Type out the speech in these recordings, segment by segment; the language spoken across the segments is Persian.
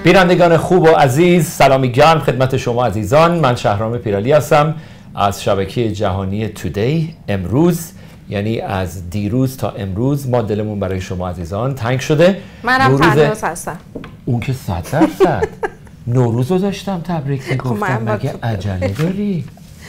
بینندگان خوب و عزیز، سلامی گرم خدمت شما عزیزان. من شهرام پیرالی هستم از شبکه جهانی تودی. امروز یعنی از دیروز تا امروز ما دلمون برای شما عزیزان تنگ شده. منم تنوز هستم. اون که 100%. نوروز رو داشتم تبریک میگفتم. مگه عجله داری؟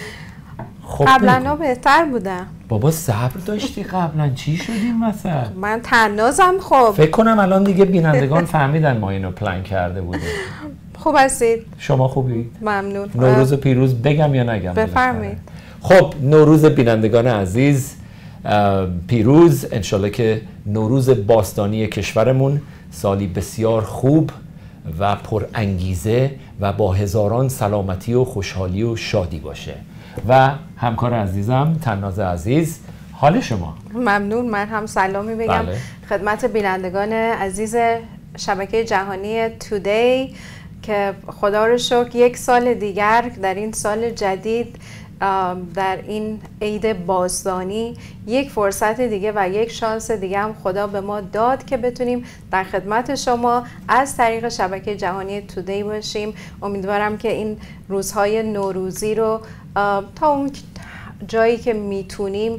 خب قبلا بهتر بودم. بابا صبر داشتی قبلا، چی شد این مثلا؟ من تنازم. خب فکر کنم الان دیگه بینندگان فهمیدن ما اینو پلان کرده بودیم. خوب هستید؟ شما خوبید؟ ممنون. نوروز پیروز بگم یا نگم؟ بفرمایید. خب نوروز بینندگان عزیز پیروز، انشالله که نوروز باستانی کشورمون سالی بسیار خوب و پر انگیزه و با هزاران سلامتی و خوشحالی و شادی باشه. و همکار عزیزم تناز عزیز، حال شما؟ ممنون. من هم سلامی بگم خدمت بینندگان عزیز شبکه جهانی تودی که خدا رو شکر یک سال دیگر در این سال جدید، در این عید باستانی، یک فرصت دیگه و یک شانس دیگه هم خدا به ما داد که بتونیم در خدمت شما از طریق شبکه جهانی تودی باشیم. امیدوارم که این روزهای نوروزی رو تا اون جایی که میتونیم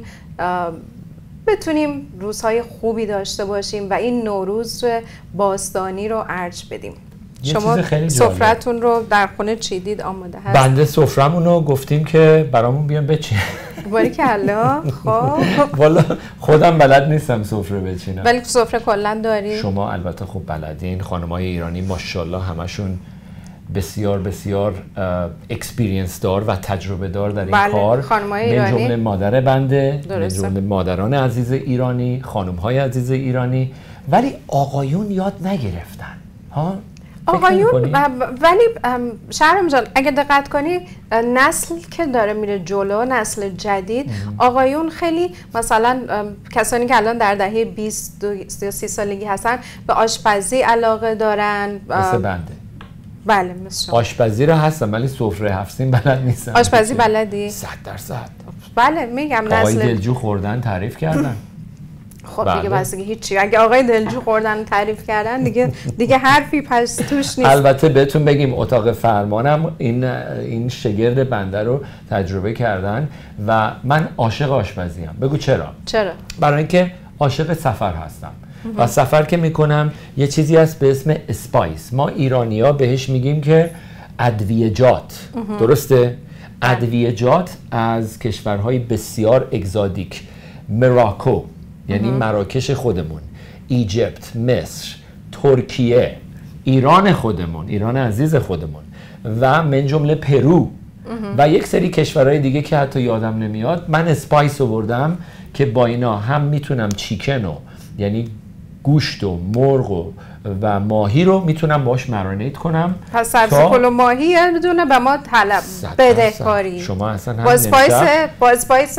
بتونیم روزهای خوبی داشته باشیم و این نوروز باستانی رو ارج بدیم. شما سفرتون رو در خونه چیدید؟ آماده هست؟ بنده سفرمون رو گفتیم که برامون بیان بچین. باریکلا. خب والا خودم بلد نیستم سفره بچینم، ولی سفره کلا داری؟ شما البته خوب بلدین. خانم‌های ایرانی ماشاءالله همشون بسیار بسیار اکسپریانس دار و تجربه دار در این کار. خانم‌های ایرانی، من جمله مادر بنده، من جمله مادران عزیز ایرانی، خانم‌های عزیز ایرانی، ولی آقایون یاد نگرفتن. ها؟ آقایون ولی شهرام جان اگه دقت کنی نسل که داره میره جلو، نسل جدید، آقایون خیلی مثلا کسانی که الان در دهه 20 یا 30 سالگی هستن به آشپزی علاقه دارن. مثل بنده. بله مثل شما. آشپزی رو هستم ولی سفره هفتیم بلد نیستم. آشپزی بلدی؟ 100%. بله میگم نسل. آقای دلجو خوردن تعریف کردن. خب دیگه بس هیچی. اگه آقای دلجو خوردن تعریف کردن دیگه حرفی پس توش نیست. البته بهتون بگیم اتاق فرمانم این شگرد بنده رو تجربه کردن و من عاشق آشپزی ام. بگو چرا؟ برای اینکه عاشق سفر هستم و سفر که میکنم یه چیزی هست به اسم اسپایس. ما ایرانی‌ها بهش میگیم که ادویه‌جات. درسته؟ ادویه‌جات از کشورهای بسیار اگزادیک، مراکو یعنی مراکش خودمون، ایجپت، مصر، ترکیه، ایران خودمون، ایران عزیز خودمون و من جمله پرو و یک سری کشورهای دیگه که حتی یادم نمیاد. من اسپایس آوردم که با اینا هم میتونم چیکن و یعنی گوشت و مرغ و ماهی رو میتونم باش مرینیت کنم. پس سبزی کل و ماهی یه دونه به ما طلب بدهکاری. شما اصلا هم با اسپایس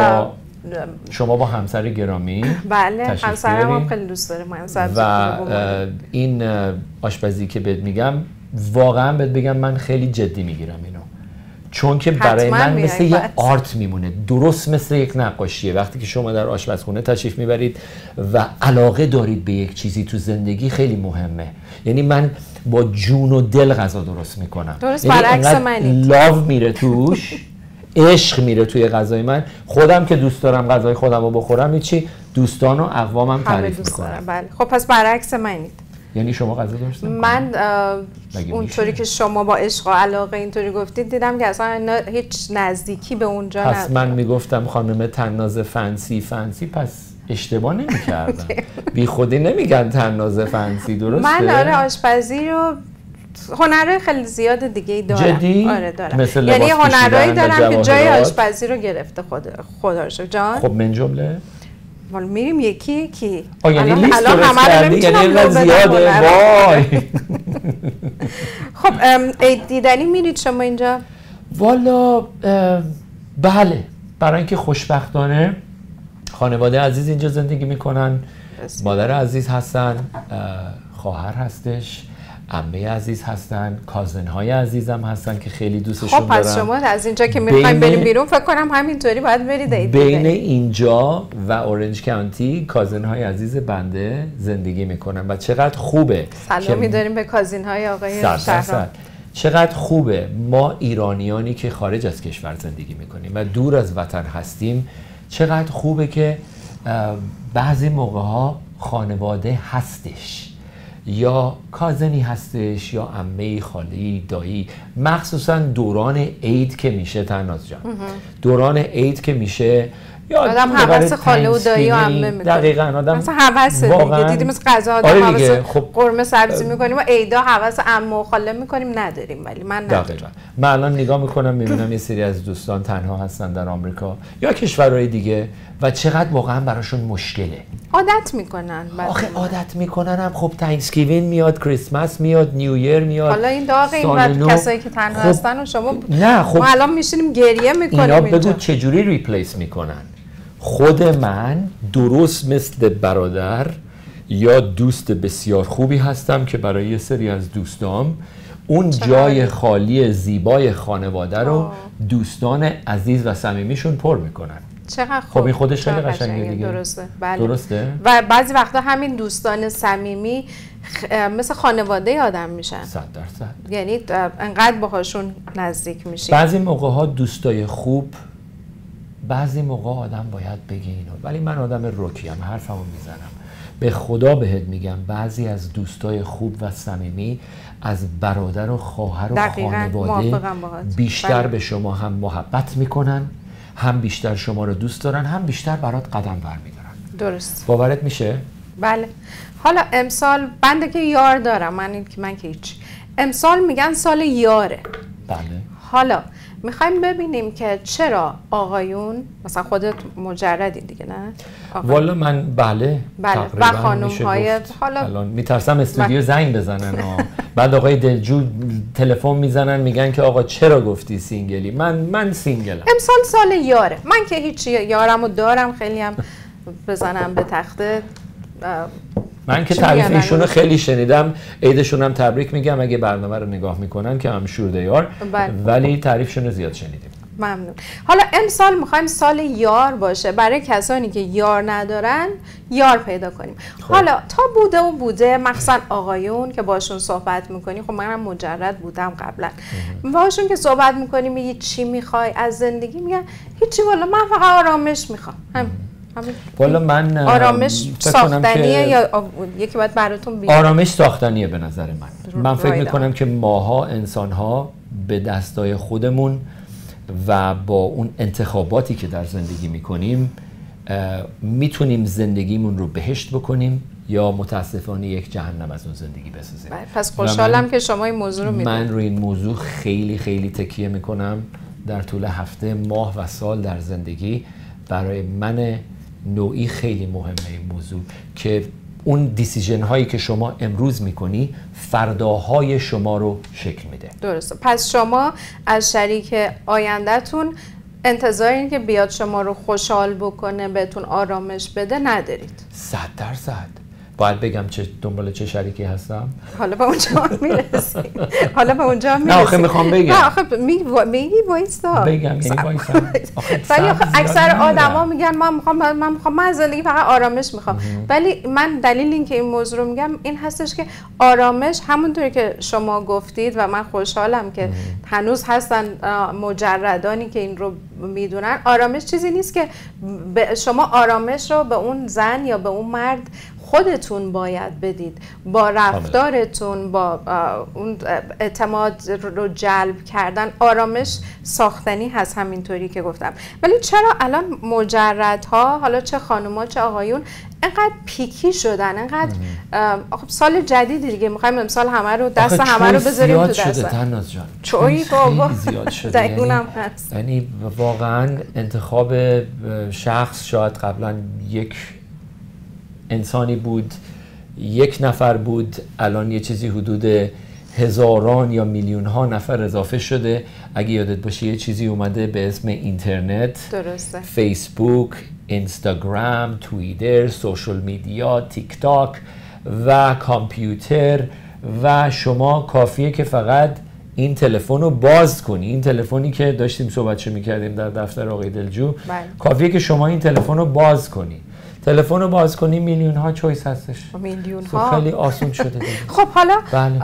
شما با همسر گرامی. بله همسرم هم خیلی دوست داره و این آشپزی که بهت میگم واقعا بهت بگم من خیلی جدی میگیرم اینو، چون که برای من مثل یه آرت میمونه، درست مثل یک نقاشیه. وقتی که شما در آشپزخونه تشریف میبرید و علاقه دارید به یک چیزی تو زندگی خیلی مهمه. یعنی من با جون و دل غذا درست میکنم. درست برعکس منید. لاو میره توش، عشق میره توی غذای من. خودم که دوست دارم غذای خودم رو بخورم، هیچی دوستان و اقوامم تعریف میکنم. بله خب پس برعکس منید. یعنی شما غذا درست نمی‌کنید؟ من اونطوری که شما با عشق و علاقه اینطوری گفتید دیدم که اصلا هیچ نزدیکی به اونجا نداره. پس من میگفتم خانم تناز فنسی، پس اشتباه نمی‌کردم. بی خودی نمیگن تناز فنسی، درسته؟ من آره آشپزی رو هنرهای خیلی زیاد دیگه ای دارم. جدی؟ آره دارم. مثل یعنی هنرهایی دارم که جای آشپزی رو گرفته خدا رو شکر. جان خب من جمله ولی میریم یکی یعنی لیست درست کردی؟ یعنی اینقدر زیاده؟ وای. خب عید دیدنی میرید شما اینجا؟ والا بله، برای اینکه خوشبختانه خانواده عزیز اینجا زندگی میکنن. مادر عزیز هستن، خواهر هستش عمه عزیز هستن، کازن های عزیزم هستن که خیلی دوستشون دارم. خب پس شما از اینجا که میخوایم بریم بیرون فکر کنم همینطوری باید برید بین اینجا و اورنج کانتی کازن های عزیز بنده زندگی میکنن و چقدر خوبه. سلامی داریم به کازن های آقای شهرام. چقدر خوبه ما ایرانیانی که خارج از کشور زندگی میکنیم و دور از وطن هستیم، چقدر خوبه که بعضی موقع ها خانواده هستش یا کازنی هستش یا عمه، خالی، دایی، مخصوصا دوران عید که میشه. تناز جان دوران عید که میشه یا آدم حواس خاله و دایی و عمه میکنه. دقیقاً آدم مثلا حواس دیگه دیدیم مثل غذا آدم حواس خب قرمه سبزی میکنیم و عیدا حواس عمه و خاله میکنیم نداریم. ولی من ندارم. من الان نگاه میکنم میبینم یه سری از دوستان تنها هستن در آمریکا یا کشورهای دیگه و چقدر واقعا براشون مشکله. عادت میکنن. آخه عادت میکنن هم. خب تانکسگیوین میاد، کریسمس میاد، نیو ایر میاد. حالا این داغ این وقت کسایی که تنها هستن و شما نه خب ما الان میشینیم گریه میکنیم. اینا بگو چجوری ریپلیس میکنن. خود من درست مثل برادر یا دوست بسیار خوبی هستم که برای یه سری از دوستام اون جای خالی زیبای خانواده رو دوستان عزیز و صمیمیشون پر میکنن. چقدر خوب. خب این خودش خیلی قشنگه دیگه. درسته. بله. درسته. و بعضی وقتا همین دوستان صمیمی مثل خانواده آدم میشن. 100%. یعنی انقدر باهاشون نزدیک میشین. بعضی موقع ها دوستای خوب، بعضی موقع آدم باید بگه اینو، ولی من آدم رکیم، حرفمو میزنم. به خدا بهت میگم بعضی از دوستای خوب و صمیمی از برادر و خواهر و خانواده بیشتر به شما هم محبت میکنن، هم بیشتر شما رو دوست دارن، هم بیشتر برات قدم برمیدارن. درست. باورت میشه؟ بله. حالا امسال بنده که یار دارم، من که هیچ. امسال میگن سال یاره. بله. حالا میخوایم ببینیم که چرا آقایون، مثلا خودت مجردی دیگه نه؟ والا من بله و خانم های حالا الان میترسم استودیو زنگ بزنن بعد آقای دلجو تلفن میزنن میگن که آقا چرا گفتی سینگلی؟ من سینگلم. امسال سال یاره. من که هیچ یارمو دارم، خیلی هم بزنم به تخته. من که تعریف ایشونو خیلی شنیدم، عیدشون هم تبریک میگم اگه برنامه رو نگاه میکنن که هم شور دیار، ولی تعریفشون زیاد شنیدیم. ممنون. حالا امسال میخوایم سال یار باشه، برای کسانی که یار ندارن یار پیدا کنیم. حالا تا بوده مخصوصا آقایون که باشون صحبت میکنیم، خب منم مجرد بودم قبلا، باشون که صحبت میکنیم میگی چی میخوای از زندگی؟ میگن هیچی، والا من فقط آرامش میخوام. والا من آرامش ساختنیه یا یکی باید براتون بیاد؟ آرامش ساختنیه به نظر من فکر میکنم که ماها انسانها به دستای خودمون و با اون انتخاباتی که در زندگی میکنیم میتونیم زندگیمون رو بهشت بکنیم یا متاسفانه یک جهنم از اون زندگی بسازیم. پس خوشحالم که شما این موضوع رو میدونید. من روی این موضوع خیلی خیلی تکیه میکنم در طول هفته، ماه و سال در زندگی. برای من نوعی خیلی مهمه این موضوع که اون دیسیژن هایی که شما امروز میکنی فرداهای شما رو شکل میده. درسته. پس شما از شریک آیندهتون انتظار این که بیاد شما رو خوشحال بکنه، بهتون آرامش بده ندارید؟ 100%. باید بگم دنبال چه شریکی هستم؟ حالا به اونجا میرسیم. نه آخه میخوام بگم. نه آخه میگی وایستا. بگم یعنی وایستا. ولی اکثر آدما میگن من از زندگی فقط آرامش میخوام. ولی من دلیل این که این موضوع رو میگم این هستش که آرامش همونطوری که شما گفتید و من خوشحالم که هنوز هستن مجردانی که این رو میدونن، آرامش چیزی نیست که شما آرامش رو به اون زن یا به اون مرد خودتون باید بدید. با رفتارتون، با اون اعتماد رو جلب کردن، آرامش ساختنی هست همینطوری که گفتم. ولی چرا الان مجردها، حالا چه خانوما چه آقایون، اینقدر پیکی شدن؟ اینقدر خب سال جدیدی دیگه، میخوایم امسال همه رو دست همه رو بذاریم تو دست. شده تناز جان. چویی بابا زیاد شده. یعنی واقعا انتخاب شخص شاید قبلا یک انسانی بود، یک نفر بود، الان یه چیزی حدود هزاران یا میلیون ها نفر اضافه شده. اگه یادت باشه یه چیزی اومده به اسم اینترنت. درسته. فیسبوک، اینستاگرام، توییتر، سوشال میدیا، تیک تاک و کامپیوتر و شما کافیه که فقط این تلفن رو باز کنی. این تلفنی که داشتیم صحبتشو میکردیم در دفتر آقای دلجو، کافیه که شما این تلفن رو باز کنی. تلفن رو باز کنی میلیون ها چویس هستش. میلیون ها. خیلی آسون شده. خب حالا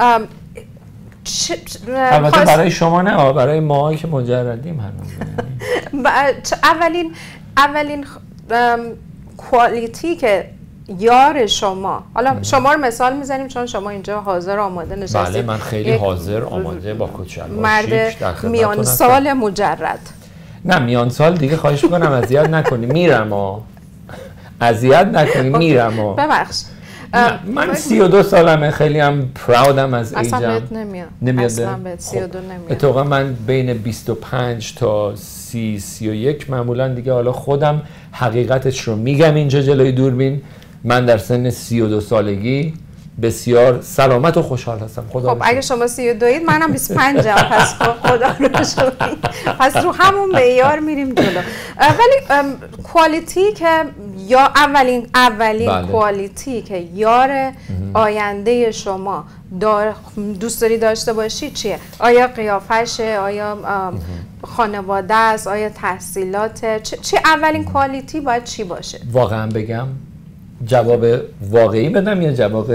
البته برای شما نه، برای ما که مجردیم هنوز. اولین کوالیتی که یار شما، حالا شما رو مثال میزنیم چون شما اینجا حاضر آماده نشستید. بله من خیلی حاضر آماده با کچل مرد میان سال مجرد. نه میان سال دیگه خواهش میکنم اذیت نکنی، میرم اذیت نکنی، میرم ببخش. من 32 سالمه، خیلی هم پراودم از ایجم. اصلا نمیاد. اصلا بهت 32 نمیاد. اتفاقا من بین 25 تا 31 معمولا دیگه حالا خودم حقیقتش رو میگم اینجا جلوی دوربین. من در سن 32 سالگی بسیار سلامت و خوشحال هستم. خدا خب اگه شما 32 اید منم 25 ام، پس خدا رو شکر. پس رو همون معیار میریم جلو. ولی کوالیتی که یا اولین کوالیتی که یار آینده شما دوست داری داشته باشی چیه؟ آیا قیافشه؟ آیا خانواده است؟ آیا تحصیلاته؟ چی اولین کوالیتی باید چی باشه؟ واقعا بگم جواب واقعی بدم یا جواب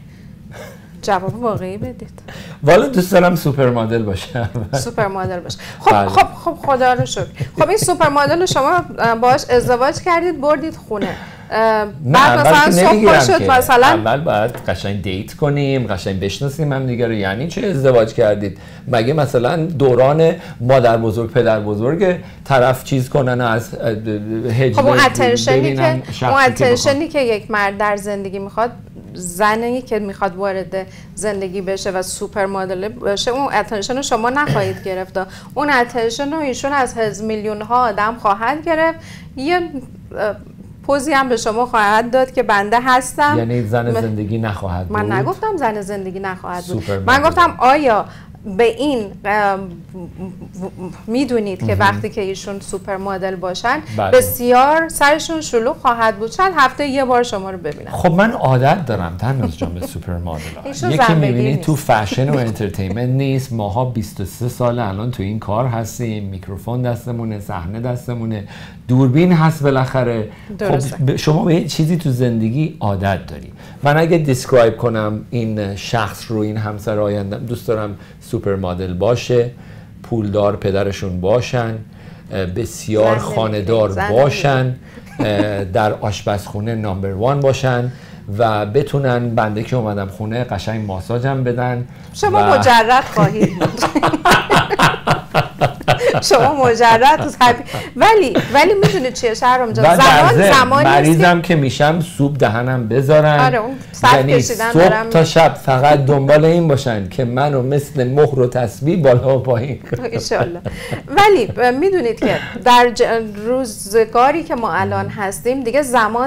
واقعی بدید؟ والا دوست دارم سوپر مدل باشه. سوپر مدل باشه. خب خدا رو شکر. خب این سوپر مدل رو شما باهاش ازدواج کردید بردید خونه. بعد مثلا صبح شد مثلا اول باید قشنگ دیت کنیم، قشنگ بشناسیم هم دیگه رو. یعنی چه ازدواج کردید؟ مگه مثلا دوران مادر بزرگ پدر بزرگ طرف چیز کنن از هجله؟ خب اون اتنشنی که یک مرد در زندگی میخواد، زنی که میخواد وارد زندگی بشه و سوپر مدل بشه، اون اتنشن رو شما نخواهید گرفت. اون اتنشن رو ایشون از میلیون ها آدم خواهد گرفت. یه پوزی هم به شما خواهد داد که بنده هستم. یعنی زن زندگی نخواهد بود. من نگفتم زن زندگی نخواهد بود. من گفتم آیا به این میدونید که وقتی که ایشون سوپر مدل باشن بسیار سرشون شلوغ خواهد بود، شاید هفته یه بار شما رو ببینن. خب من عادت دارم تنوز جان به سوپر مدل ها. یکی میبینید تو فشن و انترتینمنت نیست. ماها 23 سال الان تو این کار هستیم، میکروفون دستمونه، صحنه دستمونه، دوربین هست بالاخره. خب شما به چیزی تو زندگی عادت داری. من اگه دیسکرایب کنم این شخص رو، این همسر آیندم، دوست دارم سوپر مدل باشه، پولدار پدرشون باشن، بسیار خانه‌دار باشن، در آشپزخونه نمبر 1 باشن و بتونن بنده که اومدم خونه قشنگ ماساژم بدن. شما مجرد خواهید بود. شما مجرد ولی میدونید چیه شهرام جان، زمانی مریضم که میشم سوپ دهنم بذارن. آره اون یعنی صبح تا شب فقط دنبال این باشن که منو مثل مهر و تسبیح بالا و پایین ان شاءالله. ولی میدونید که در روزگاری که ما الان هستیم دیگه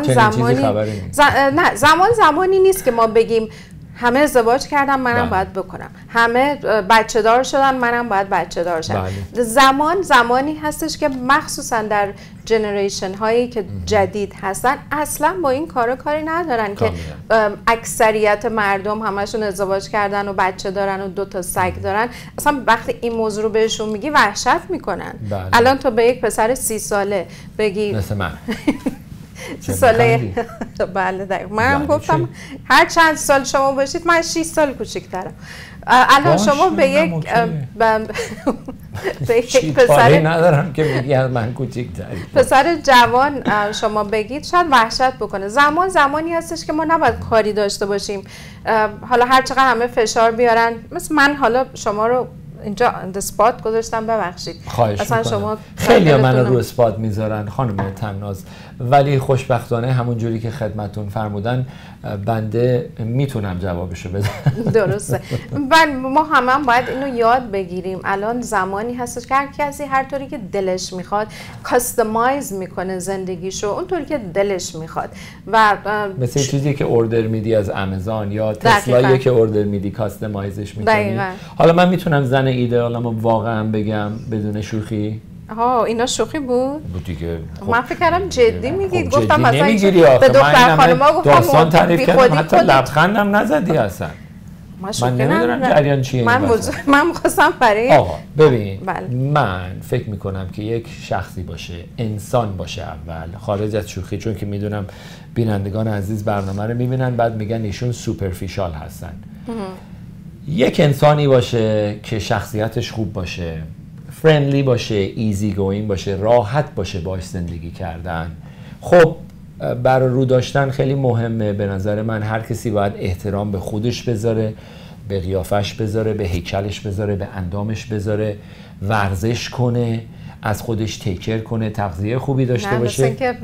زمانی نیست که ما بگیم همه ازدواج کردن منم باید بکنم، همه بچه دار شدن منم باید بچه دار شدم. زمانی هستش که مخصوصا در جنریشن هایی که جدید هستن اصلا با این کاری ندارن که اکثریت مردم همشون ازدواج کردن و بچه دارن و 2 تا سگ دارن. اصلا وقتی این موضوع رو بهشون میگی وحشت میکنن. الان تو به یک پسر 30 ساله بگی مثل من 30 ساله بله دقیقا من هم گفتم هر چند سال شما باشید من 6 سال کوچکترم. الان شما به یک پسر ندارم که میگی من کوچکتری، پسر جوان شما بگید شاید وحشت بکنه. زمانی هستش که ما نباید کاری داشته باشیم. حالا هر چقدر همه فشار بیارن، مثل من حالا شما رو اینجا اسپات گذاشتم، ببخشید. اصلا شما خیلی من رو اسپات میذارن خانم تناز، ولی خوشبختانه همون جوری که خدمتون فرمودن بنده میتونم جوابشو بدم. درسته. ما هم باید اینو یاد بگیریم. الان زمانی هستش که هر کسی هر طوری که دلش میخواد کاستماایز میکنه زندگیشو اونطوری که دلش میخواد. و مثل چیزی که اوردر میدی از آمازون یا تسلایی که اوردر میدی کاستمایزش میکنی. حالا من میتونم زن ایدئالمو واقعا بگم بدون شوخی؟ اینا شوخی بود دیگه. من فکر کردم جدی میگید. گفتم مثلا به دختر خانم‌ها گفتم داستان تعریف کردم حتی لبخندم نزدی اصلا. من نمیدونم جریان چیه. من می‌خواستم برای آقا ببین من فکر میکنم که یک شخصی باشه، انسان باشه اول، خارج از شوخی، چون که میدونم بینندگان عزیز برنامه رو میبینن بعد میگن ایشون سوپرفیشال هستن. یک انسانی باشه که شخصیتش خوب باشه، فرندلی باشه، ایزی گوین باشه، راحت باشه باش زندگی کردن. خب برای رو داشتن خیلی مهمه به نظر من. هر کسی باید احترام به خودش بذاره، به قیافش بذاره، به هیکلش بذاره، به اندامش بذاره، ورزش کنه، از خودش تیکر کنه، تغذیه خوبی داشته باشه.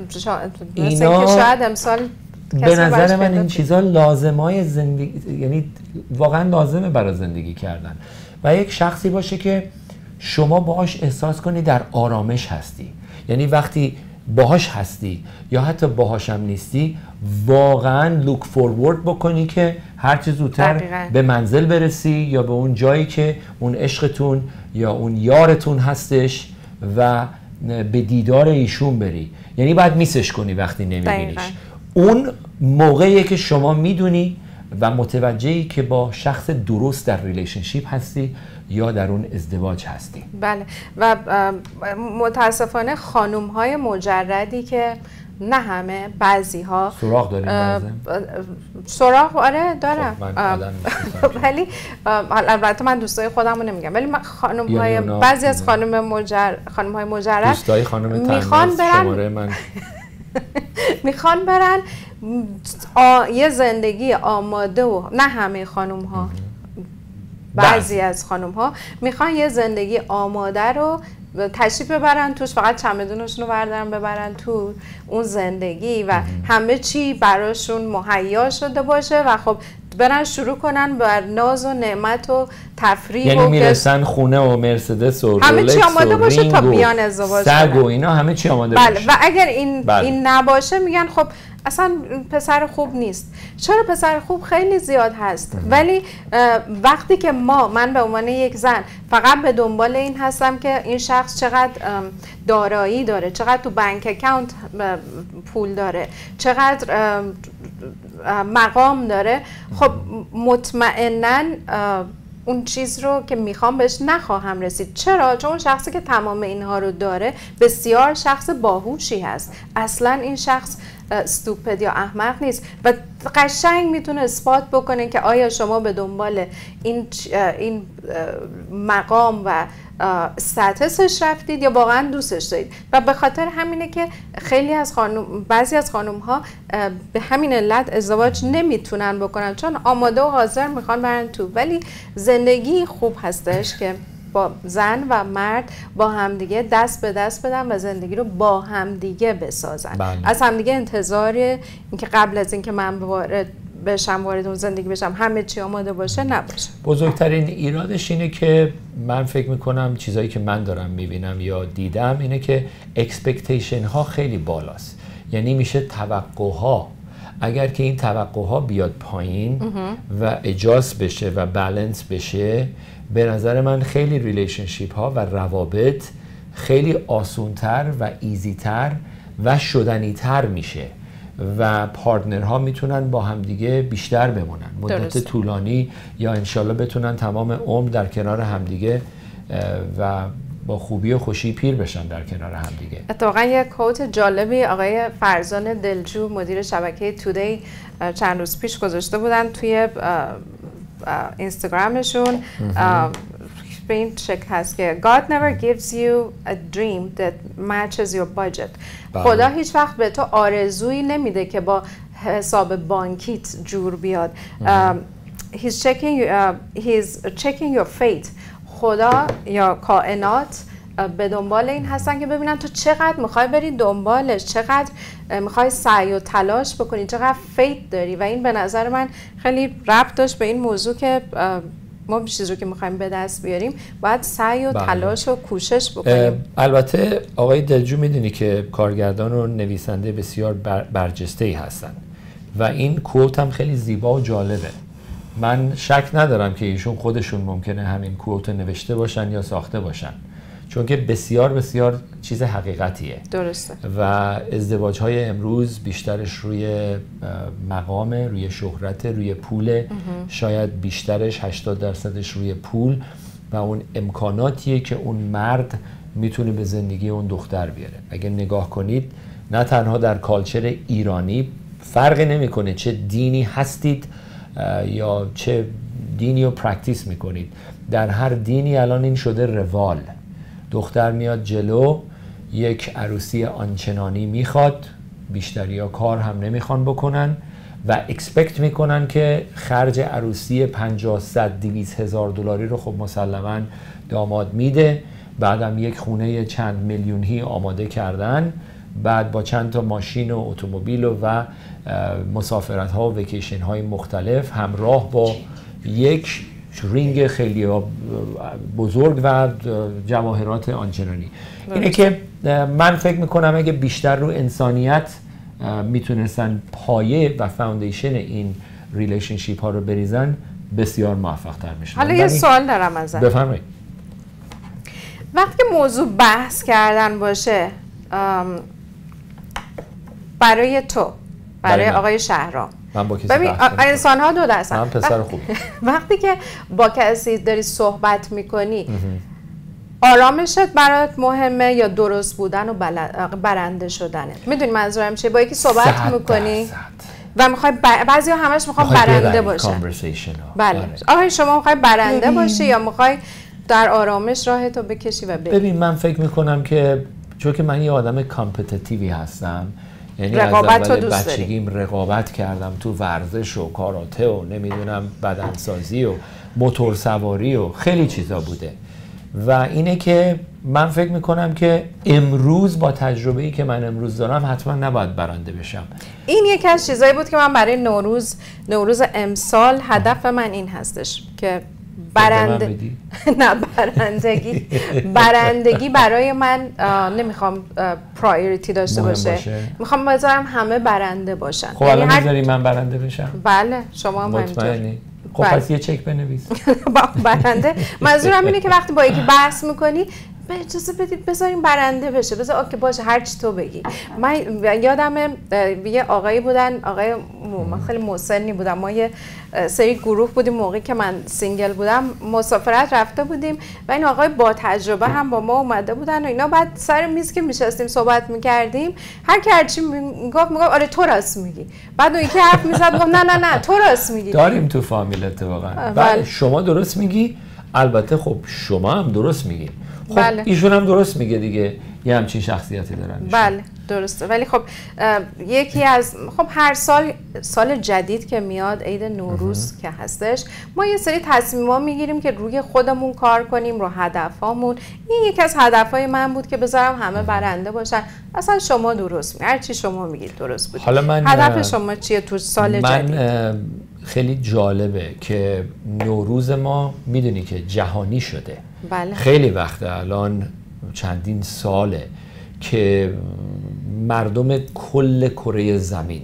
اینا شاید امسال به نظر من این چیزا لازمای زندگی، یعنی واقعا لازمه برای زندگی کردن. و یک شخصی باشه که شما باهاش احساس کنی در آرامش هستی، یعنی وقتی باهاش هستی یا حتی باهاش هم نیستی واقعا لوک فوروارد بکنی که هر چه زودتر به منزل برسی یا به اون جایی که اون عشقتون یا اون یارتون هستش و به دیدار ایشون بری. یعنی باید میسش کنی وقتی نمیبینیش. اون موقعیه که شما میدونی و متوجهی که با شخص درست در ریلیشنشیپ هستی یا در اون ازدواج هستی. بله. و متاسفانه خانوم های مجردی که نه همه، بعضی ها سراغ داریم سراغ آره دارم. خب ولی البته من دوستای خودم رو نمیگم، ولی من خانوم های بعضی از خانوم های مجرد دوستای خانم میخوان برن میخوان برن یه زندگی آماده و نه همه خانوم ها، بعضی از خانوم ها میخوان یه زندگی آماده رو تشریف ببرن توش، فقط چمدونشون رو بردارن ببرن تو اون زندگی و همه چی براشون مهیا شده باشه و خب برن شروع کنن بر ناز و نعمت و تفریح. یعنی میرسن خونه و مرسدس و همه چی آماده باشه تا بیان ازدواج سگ و اینا همه چی آماده باشه. و اگر این نباشه میگن خب اصلا پسر خوب نیست. چرا؟ پسر خوب خیلی زیاد هست. ولی وقتی که من به عنوان یک زن فقط به دنبال این هستم که این شخص چقدر دارایی داره، چقدر تو بانک اکانت پول داره، چقدر مقام داره، خب مطمئناً اون چیز رو که میخوام بهش نخواهم رسید. چرا؟ چون اون شخصی که تمام اینها رو داره بسیار شخص باهوشی هست. اصلا این شخص استوپد یا احمق نیست و قشنگ میتونه اثبات بکنه که آیا شما به دنبال این مقام و استاتسش رفتید یا واقعا دوستش دارید. و به خاطر همینه که بعضی از خانم ها به همین علت ازدواج نمیتونن بکنن، چون آماده و حاضر میخوان برن تو. ولی زندگی خوب هستش که با زن و مرد با همدیگه دست به دست بدن و زندگی رو با همدیگه بسازن. از همدیگه انتظار اینکه قبل از اینکه من وارد اون زندگی بشم همه چی آماده باشه نباشه. بزرگترین ایرادش اینه که من فکر میکنم چیزایی که من دارم میبینم یا دیدم اینه که اکسپکتیشن ها خیلی بالاست. یعنی میشه توقع ها، اگر که این توقع ها بیاد پایین و اجاز بشه و بالانس بشه، به نظر من خیلی ریلیشنشیپ ها و روابط خیلی آسونتر و ایزیتر و شدنیتر میشه و پارتنرها میتونن با همدیگه بیشتر بمونن مدت طولانی یا انشالله بتونن تمام عمر در کنار همدیگه و با خوبی و خوشی پیر بشن در کنار همدیگه. اتفاقا یه کوت جالبی آقای فرزان دلجو مدیر شبکه تودی چند روز پیش گذاشته بودن توی اینستاگرامشون. به این شکل هست که God never gives you a dream that matches your budget. خدا هیچ وقت به تو آرزویی نمیده که با حساب بانکیت جور بیاد. He's checking your fate. خدا یا کائنات به دنبال این هستن که ببینن تو چقدر میخوای بری دنبالش، چقدر میخوای سعی و تلاش بکنی، چقدر فیت داری. و این به نظر من خیلی ربط داشت به این موضوع که ما چیزی رو که میخوایم به دست بیاریم باید سعی و تلاش و کوشش بکنیم. البته آقای دلجو میدونی که کارگردان و نویسنده بسیار برجسته‌ای هستن و این کوت هم خیلی زیبا و جالبه. من شک ندارم که ایشون خودشون ممکنه همین کوت نوشته باشن یا ساخته باشن، چون که بسیار بسیار چیز حقیقتیه. درسته. و ازدواج‌های امروز بیشترش روی مقام، روی شهرت، روی پول، شاید بیشترش 80% روی پول و اون امکاناتیه که اون مرد میتونه به زندگی اون دختر بیاره. اگه نگاه کنید نه تنها در کالچر ایرانی فرقی نمیکنه چه دینی هستید یا چه دینی رو پرکتیس میکنید، در هر دینی الان این شده روال. دختر میاد جلو، یک عروسی آنچنانی میخواد، بیشتری ها کار هم نمیخوان بکنن و اکسپکت میکنن که خرج عروسی 50 100 200 هزار دلاری رو خب مسلما داماد میده، بعدم یک خونه چند میلیونی آماده کردن، بعد با چند تا ماشین و اتومبیل و مسافرت ها و ویکیشن های مختلف همراه با یک رینگ خیلی بزرگ و جواهرات آنچنانی. اینه که من فکر میکنم اگه بیشتر رو انسانیت میتونستن پایه و فاوندیشن این ریلیشنشیپ ها رو بریزن، بسیار موفق تر میشن. حالا یه سوال دارم ازت. بفرمایید. وقتی موضوع بحث کردن باشه برای تو، برای آقای شهرام، من با کسی ببین انسان ها دو دستن. من پسر خوبی. وقتی که با کسی داری صحبت میکنی آرامشت برات مهمه یا درست بودن و برنده شدنه؟ میدونی منظورم چیه؟ با یکی صحبت میکنی و میخوای بعضی ها همش میخوان برنده باشن. بله. آقای شما میخوای برنده باشی یا میخوای در آرامش راهتو بکشی و بری؟ ببین من فکر میکنم که چون که من یه آدم کامپتیتیوی هستم، یعنی از اول بچگیم رقابت کردم تو ورزش و کاراته و نمیدونم بدنسازی و موتور سواری و خیلی چیزا بوده و اینه که من فکر میکنم که امروز با تجربه‌ای که من امروز دارم حتما نباید برنده بشم. این یکی از چیزایی بود که من برای نوروز امسال هدف من این هستش که برندگی برای من نمیخوام پرایوریتی داشته باشه. میخوام بذارم همه برنده باشن. خب الان میذاری من برنده بشم؟ بله شما هم مطمئنی؟ خب پس یه چک بنویس. برنده منظورم اینه که وقتی با یکی بحث میکنی اجازه بدید بذاریم برنده بشه، بذار اوکی باشه هر چی تو بگی. من یادم یه آقایی بودن، آقای من خیلی مسنی بودم، ما یه سری گروه بودیم موقعی که من سینگل بودم، مسافرت رفته بودیم و این آقای با تجربه هم با ما اومده بودن و اینا. بعد سر میز که میشستیم صحبت میکردیم هر کی هرچی میگفت آره تو راست میگی، بعد اون یکی حرف میزد گفت نه تو راست میگی. داریم تو فامیل اتفاقا. بعد شما درست میگی، البته خب شما هم درست میگی. خب بله. ایشون هم درست میگه دیگه، یه همچین شخصیتی دارن. بله درسته. ولی خب یکی از هر سال جدید که میاد، عید نوروز که هستش، ما یه سری تصمیم‌ها میگیریم که روی خودمون کار کنیم، رو هدفامون. این یکی از هدفهای من بود که بذارم همه برنده باشن. اصلا شما درست میگید، هر چی شما میگید درست بود. هدف شما چیه تو سال جدید؟ خیلی جالبه که نوروز ما میدونی که جهانی شده. بله. خیلی وقته، الان چندین ساله که مردم کل کره زمین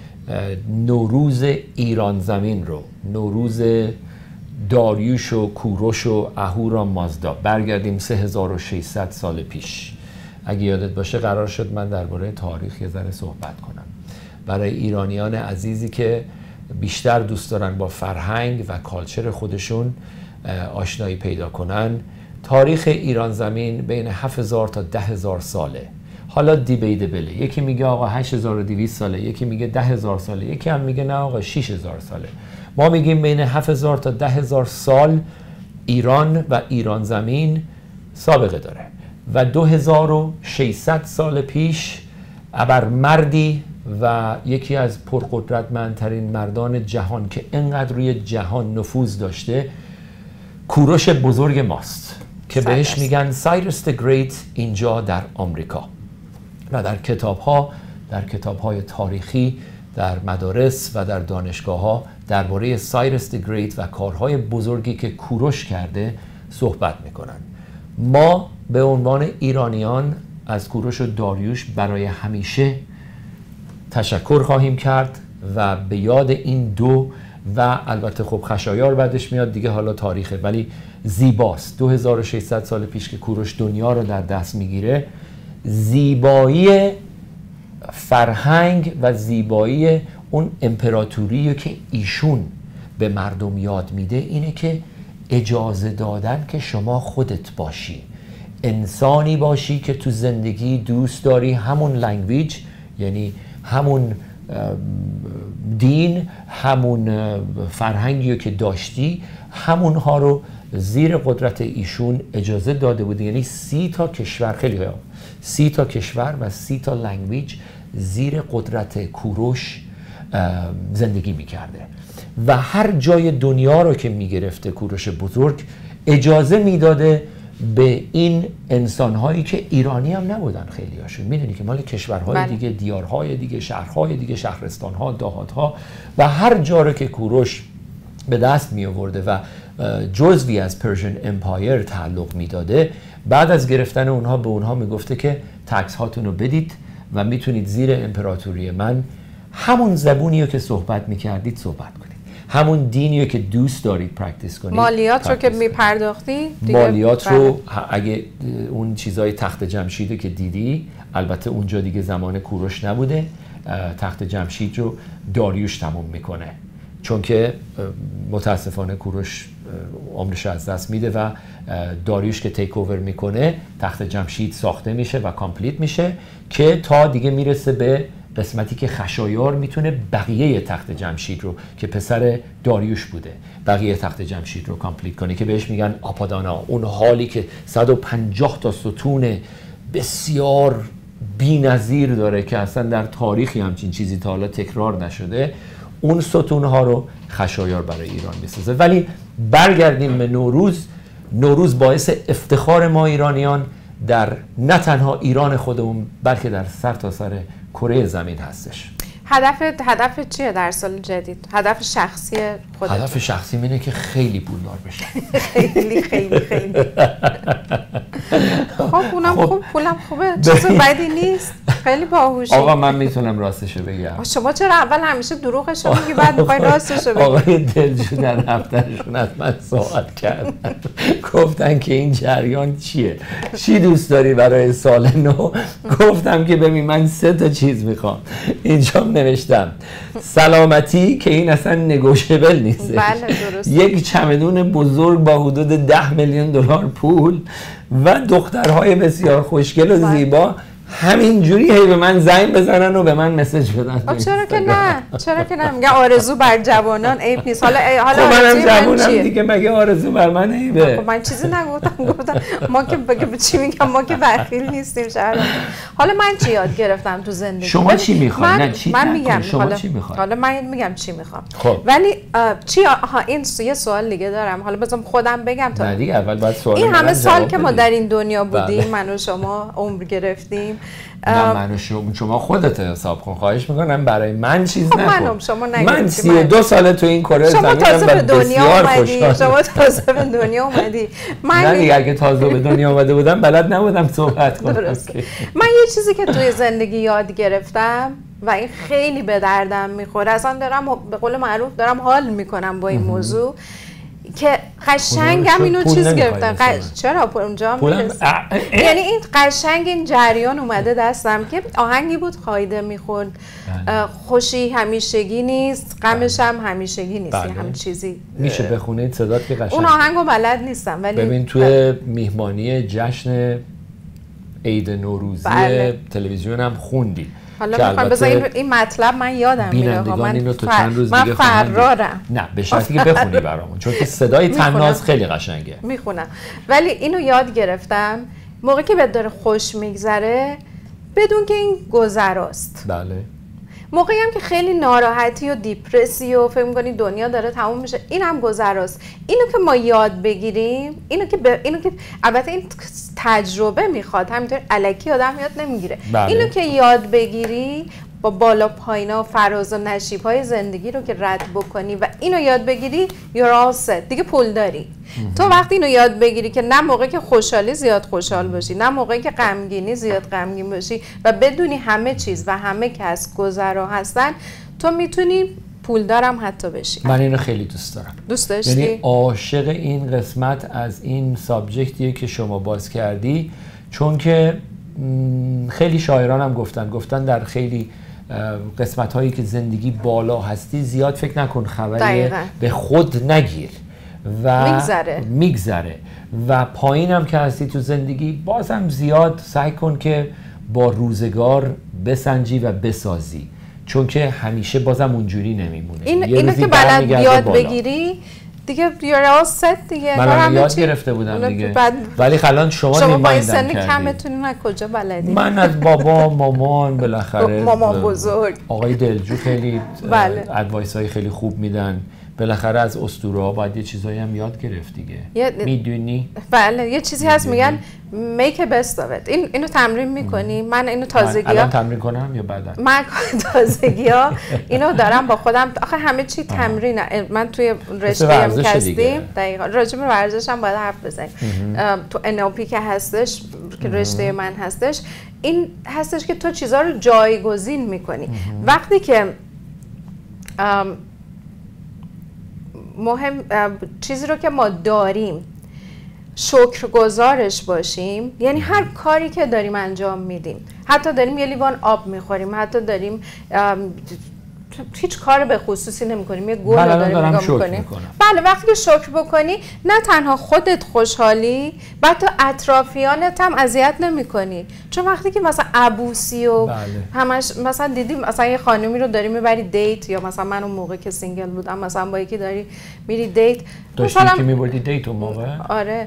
نوروز ایران زمین رو، نوروز داریوش و کوروش و اهورا مازدا، برگردیم 3600 سال پیش. اگه یادت باشه قرار شد من درباره تاریخ یه ذره صحبت کنم برای ایرانیان عزیزی که بیشتر دوست دارن با فرهنگ و کالچر خودشون آشنایی پیدا کنن. تاریخ ایران زمین بین 7000 تا 10000 ساله. حالا دیبیدبله، یکی میگه آقا 8200 ساله، یکی میگه 10000 ساله، یکی هم میگه نه آقا 6000 ساله. ما میگیم بین 7000 تا 10000 سال ایران و ایران زمین سابقه داره و 2600 سال پیش ابرمردی و یکی از پرقدرتمندترین مردان جهان که انقدر روی جهان نفوذ داشته، کوروش بزرگ ماست که بهش میگن سایرس د گریت اینجا در آمریکا. و در کتاب‌های تاریخی در مدارس و در دانشگاه‌ها درباره سایرس د گریت و کارهای بزرگی که کوروش کرده صحبت میکنن. ما به عنوان ایرانیان از کوروش و داریوش برای همیشه تشکر خواهیم کرد و به یاد این دو و البته خب خشایار بعدش میاد دیگه، حالا تاریخه، ولی زیباست. 2600 سال پیش که کوروش دنیا رو در دست میگیره، زیبایی فرهنگ و زیبایی اون امپراتوری که ایشون به مردم یاد میده اینه که اجازه دادن که شما خودت باشی، انسانی باشی که تو زندگی دوست داری همون لنگویج، یعنی همون دین، همون فرهنگی که داشتی، همونها رو زیر قدرت ایشون اجازه داده بود. یعنی 30 تا کشور، خیلی 30 تا کشور و 30 تا لنگویج زیر قدرت کوروش زندگی میکرده و هر جای دنیا رو که میگرفته کوروش بزرگ اجازه میداده به این انسانهایی که ایرانی هم نبودن، خیلی هاشون میدونی که مال کشورهای دیگه، دیارهای دیگه، شهرهای دیگه، شهرستانها، دهاتها و هر جا رو که کوروش به دست می آورده و جزوی از پرژن امپایر تعلق میداده، بعد از گرفتن اونها به اونها میگفته که تکس هاتون رو بدید و میتونید زیر امپراتوری من همون زبونی رو که صحبت میکردید صحبت کنید، همون دینی رو که دوست دارید پرکتیس کنید. مالیات رو که میپرداختی مالیات رو اگه اون چیزای تخت جمشید رو که دیدی، البته اونجا دیگه زمان کوروش نبوده، تخت جمشید رو داریوش تموم میکنه، چون که متاسفانه کوروش عمرش از دست میده و داریوش که تیک اوور میکنه تخت جمشید ساخته میشه و کامپلیت میشه که تا دیگه میرسه به قسمتی که خشایار میتونه بقیه تخت جمشید رو که پسر داریوش بوده بقیه تخت جمشید رو کامپلیت کنه که بهش میگن آپادانا، اون حالی که 150 تا ستون بسیار بی‌نظیر داره که اصلا در تاریخی همچین چیزی تا حالا تکرار نشده. اون ستونها رو خشایار برای ایران میسازه. ولی برگردیم به نوروز. نوروز باعث افتخار ما ایرانیان در نه تنها ایران خودمون بلکه در سرتاسر کره زمین هستش. هدف چیه در سال جدید؟ هدف شخصی خودت؟ هدف شخصی اینه که خیلی پولدار بشه. خیلی خیلی خیلی. خب اونم خوب، پولم خوبه، چیز بدی نیست، خیلی باهوشی. آقا من میتونم راستشو بگم. شما چرا اول همیشه دروغشو میگی بعد میخوای راستشو بگی؟ آقای دلجو در هفتهشون از من سوال کردن، گفتن که این جریان چیه؟ چی دوست داری برای سال نو؟ گفتم که ببین من 3 تا چیز میخوام. اینجا نوشتم سلامتی که این اصلا نگوشیبل نیست. بله درست. یک چمدون بزرگ با حدود 10 میلیون دلار پول و دخترهای بسیار خوشگل و زیبا همینجوری هی به من زنگ بزنن و به من مسیج بدن. چرا که نه؟ چرا که نه؟ میگه آرزو بر جوانان عیب نیست. حالا منم جوانم دیگه، مگه آرزو بر من عیبه؟ خب من چیزی گفتم ما که بگه چی میگم، ما که بخیل نیستیم شهر. حالا من چی یاد گرفتم تو زندگی؟ شما چی میخوای؟ نه چی من میگم شما چی میخوای؟ حالا من میگم چی میخوام. خب ولی چی این یه سوال دیگه دارم. حالا بذارم خودم بگم تا. نه دیگه اول باید سوال این همه سال که ما در این دنیا بودیم، من و شما عمر گرفتیم. نه من شما خودت حساب کن، خواهش میکنم برای من چیز نکن. من 32 ساله تو این کره زمینم و بسیار خوشحالم. شما تازه به دنیا اومدی. نه دیگه اگه تازه به دنیا اومده بودم بلد نبودم صحبت کنم. من یه چیزی که توی زندگی یاد گرفتم و این خیلی به دردم میخوره، اصلا دارم به قول معروف دارم حال میکنم با این موضوع، که قشنگم اینو چیز گرفتم. چرا اونجا میرسه؟ یعنی این قشنگ این جریان اومده دستم که آهنگی بود خایده میخورد، خوشی همیشگی نیست، غمش هم همیشگی نیست. همین چیزی میشه بخونید صدات که قشنگ. اون آهنگو بلد نیستم ولی ببین توی میهمانی جشن عید نوروزی تلویزیون هم خوندی. حالا میخوام بذار این مطلب من یادم میره. من اینو تو چند روز دیگه فرارم. نه به شرطی که بخونی برامون، چون که صدای طناز خیلی قشنگه. میخونم. ولی اینو یاد گرفتم موقعی که بهت داره خوش میگذره بدون که این گذراست. بله. موقعی هم که خیلی ناراحتی و دیپرسی و فکر می‌کنی دنیا داره تموم میشه، این هم گذراست. اینو که ما یاد بگیریم، اینو که البته این تجربه میخواد، همینطور الکی آدم یاد نمیگیره. بله. اینو که یاد بگیری با بالا پایینا و فراز و نشیب‌های زندگی رو که رد بکنی و اینو یاد بگیری you're all set، دیگه پول داری. تو وقتی اینو یاد بگیری که نه موقعی که خوشحالی زیاد خوشحال باشی، نه موقعی که غمگینی زیاد غمگین باشی و بدونی همه چیز و همه کس گذرا هستن، تو میتونی پولدارم حتی بشی. من اینو خیلی دوست دارم. دوست داشتی؟ یعنی عاشق این قسمت از این سابجکتیه که شما باز کردی، چون که خیلی شاعران هم گفتن در خیلی قسمت هایی که زندگی بالا هستی زیاد فکر نکن، خبری به خود نگیر و میگذره و پایین هم که هستی تو زندگی بازم زیاد سعی کن که با روزگار بسنجی و بسازی، چون که همیشه بازم اونجوری نمیمونه. اینو که بلد یاد بگیری دیگه you're all set دیگه. من یاد گرفته بودم دیگه، ولی الان شما با این سن کمتون از کجا بلدی؟ من از بابا، مامان، بالاخره مامان بزرگ، آقای دلجو خیلی ادوایس های خیلی خوب میدن. بالاخره از اسطوره ها باید یه چیزایی هم یاد گرفت دیگه. میدونی؟ بله، یه چیزی هست میگن make a best of it. اینو تمرین میکنی. من اینو تازگی‌ها الان تمرین کنم یا بعدا؟ من تازگی‌ها اینو دارم با خودم. آخه همه چی تمرینه. من توی رشته هم هستیم، دقیقاً راجع به ورزش هم باید حرف بزنیم. تو NLP که هستش، که رشته من هستش، این هستش که تو چیزا رو جایگزین میکنی. وقتی که مهم چیزی رو که ما داریم شکرگزارش باشیم، یعنی هر کاری که داریم انجام میدیم، حتی داریم یه لیوان آب میخوریم، حتی داریم هیچ کار به خصوصی نمی‌کنیم، یه گل رو داریم نگاه می‌کنیم. بله، وقتی که شکر بکنی نه تنها خودت خوشحالی، بعد تو اطرافیانت هم اذیت نمی‌کنی. چون وقتی که مثلا عبوسی و همش مثلا دیدیم مثلا یه خانمی رو داری میبری دیت، یا مثلا من اون موقع که سینگل بودم مثلا با یکی داری میری دیت، داشتی که میبردی دیت اون موقع؟ آره،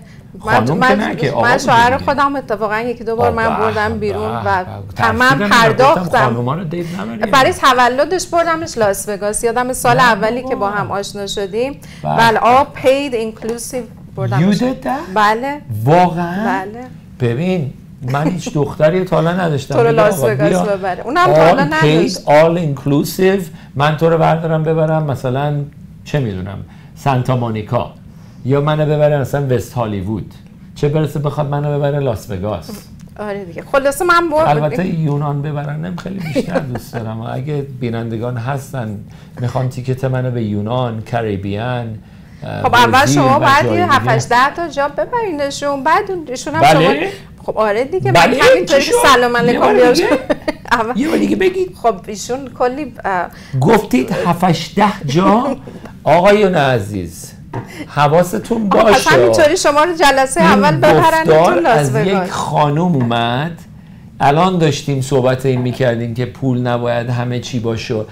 من شوهر خودم اتفاقا یکی دو بار من بردم بیرون و تمام پرداختم. برای تولدش بردمش لاس وگاس. یادم سال اولی که با هم آشنا شدیم، بله all paid inclusive بردمش. بله واقعا؟ بله. ببین من هیچ دختری تا حالا نداشتم تو رو لاس وگاس ببره، اونم تا حالا نداشت. all inclusive من تو رو بردارم ببرم مثلا چه میدونم سانتا مونیکا، یا منو ببره مثلا وست هالیوود، چه برسه بخواد منو ببره لاس وگاس. آره دیگه. خلاصه من البته یونان ببرنم خیلی بیشتر دوست دارم. اگه بینندگان هستن میخوان تیکت منو به یونان، کریبیان، خب اول شما باید 7 تا جا ببرینشون، بعد ایشون هم شما. خب آره دیگه، من همینطوری سلام علیکم بیاش. یه بار دیگه بگید. خب ایشون کلی گفتید 7-10 جا. آقایون عزیز حواستون باشه. پس همینطوری شما رو جلسه اول ببرن تو لاس وگاس. از یک خانم اومد، الان داشتیم صحبت این میکردیم که پول نباید همه چی باشه.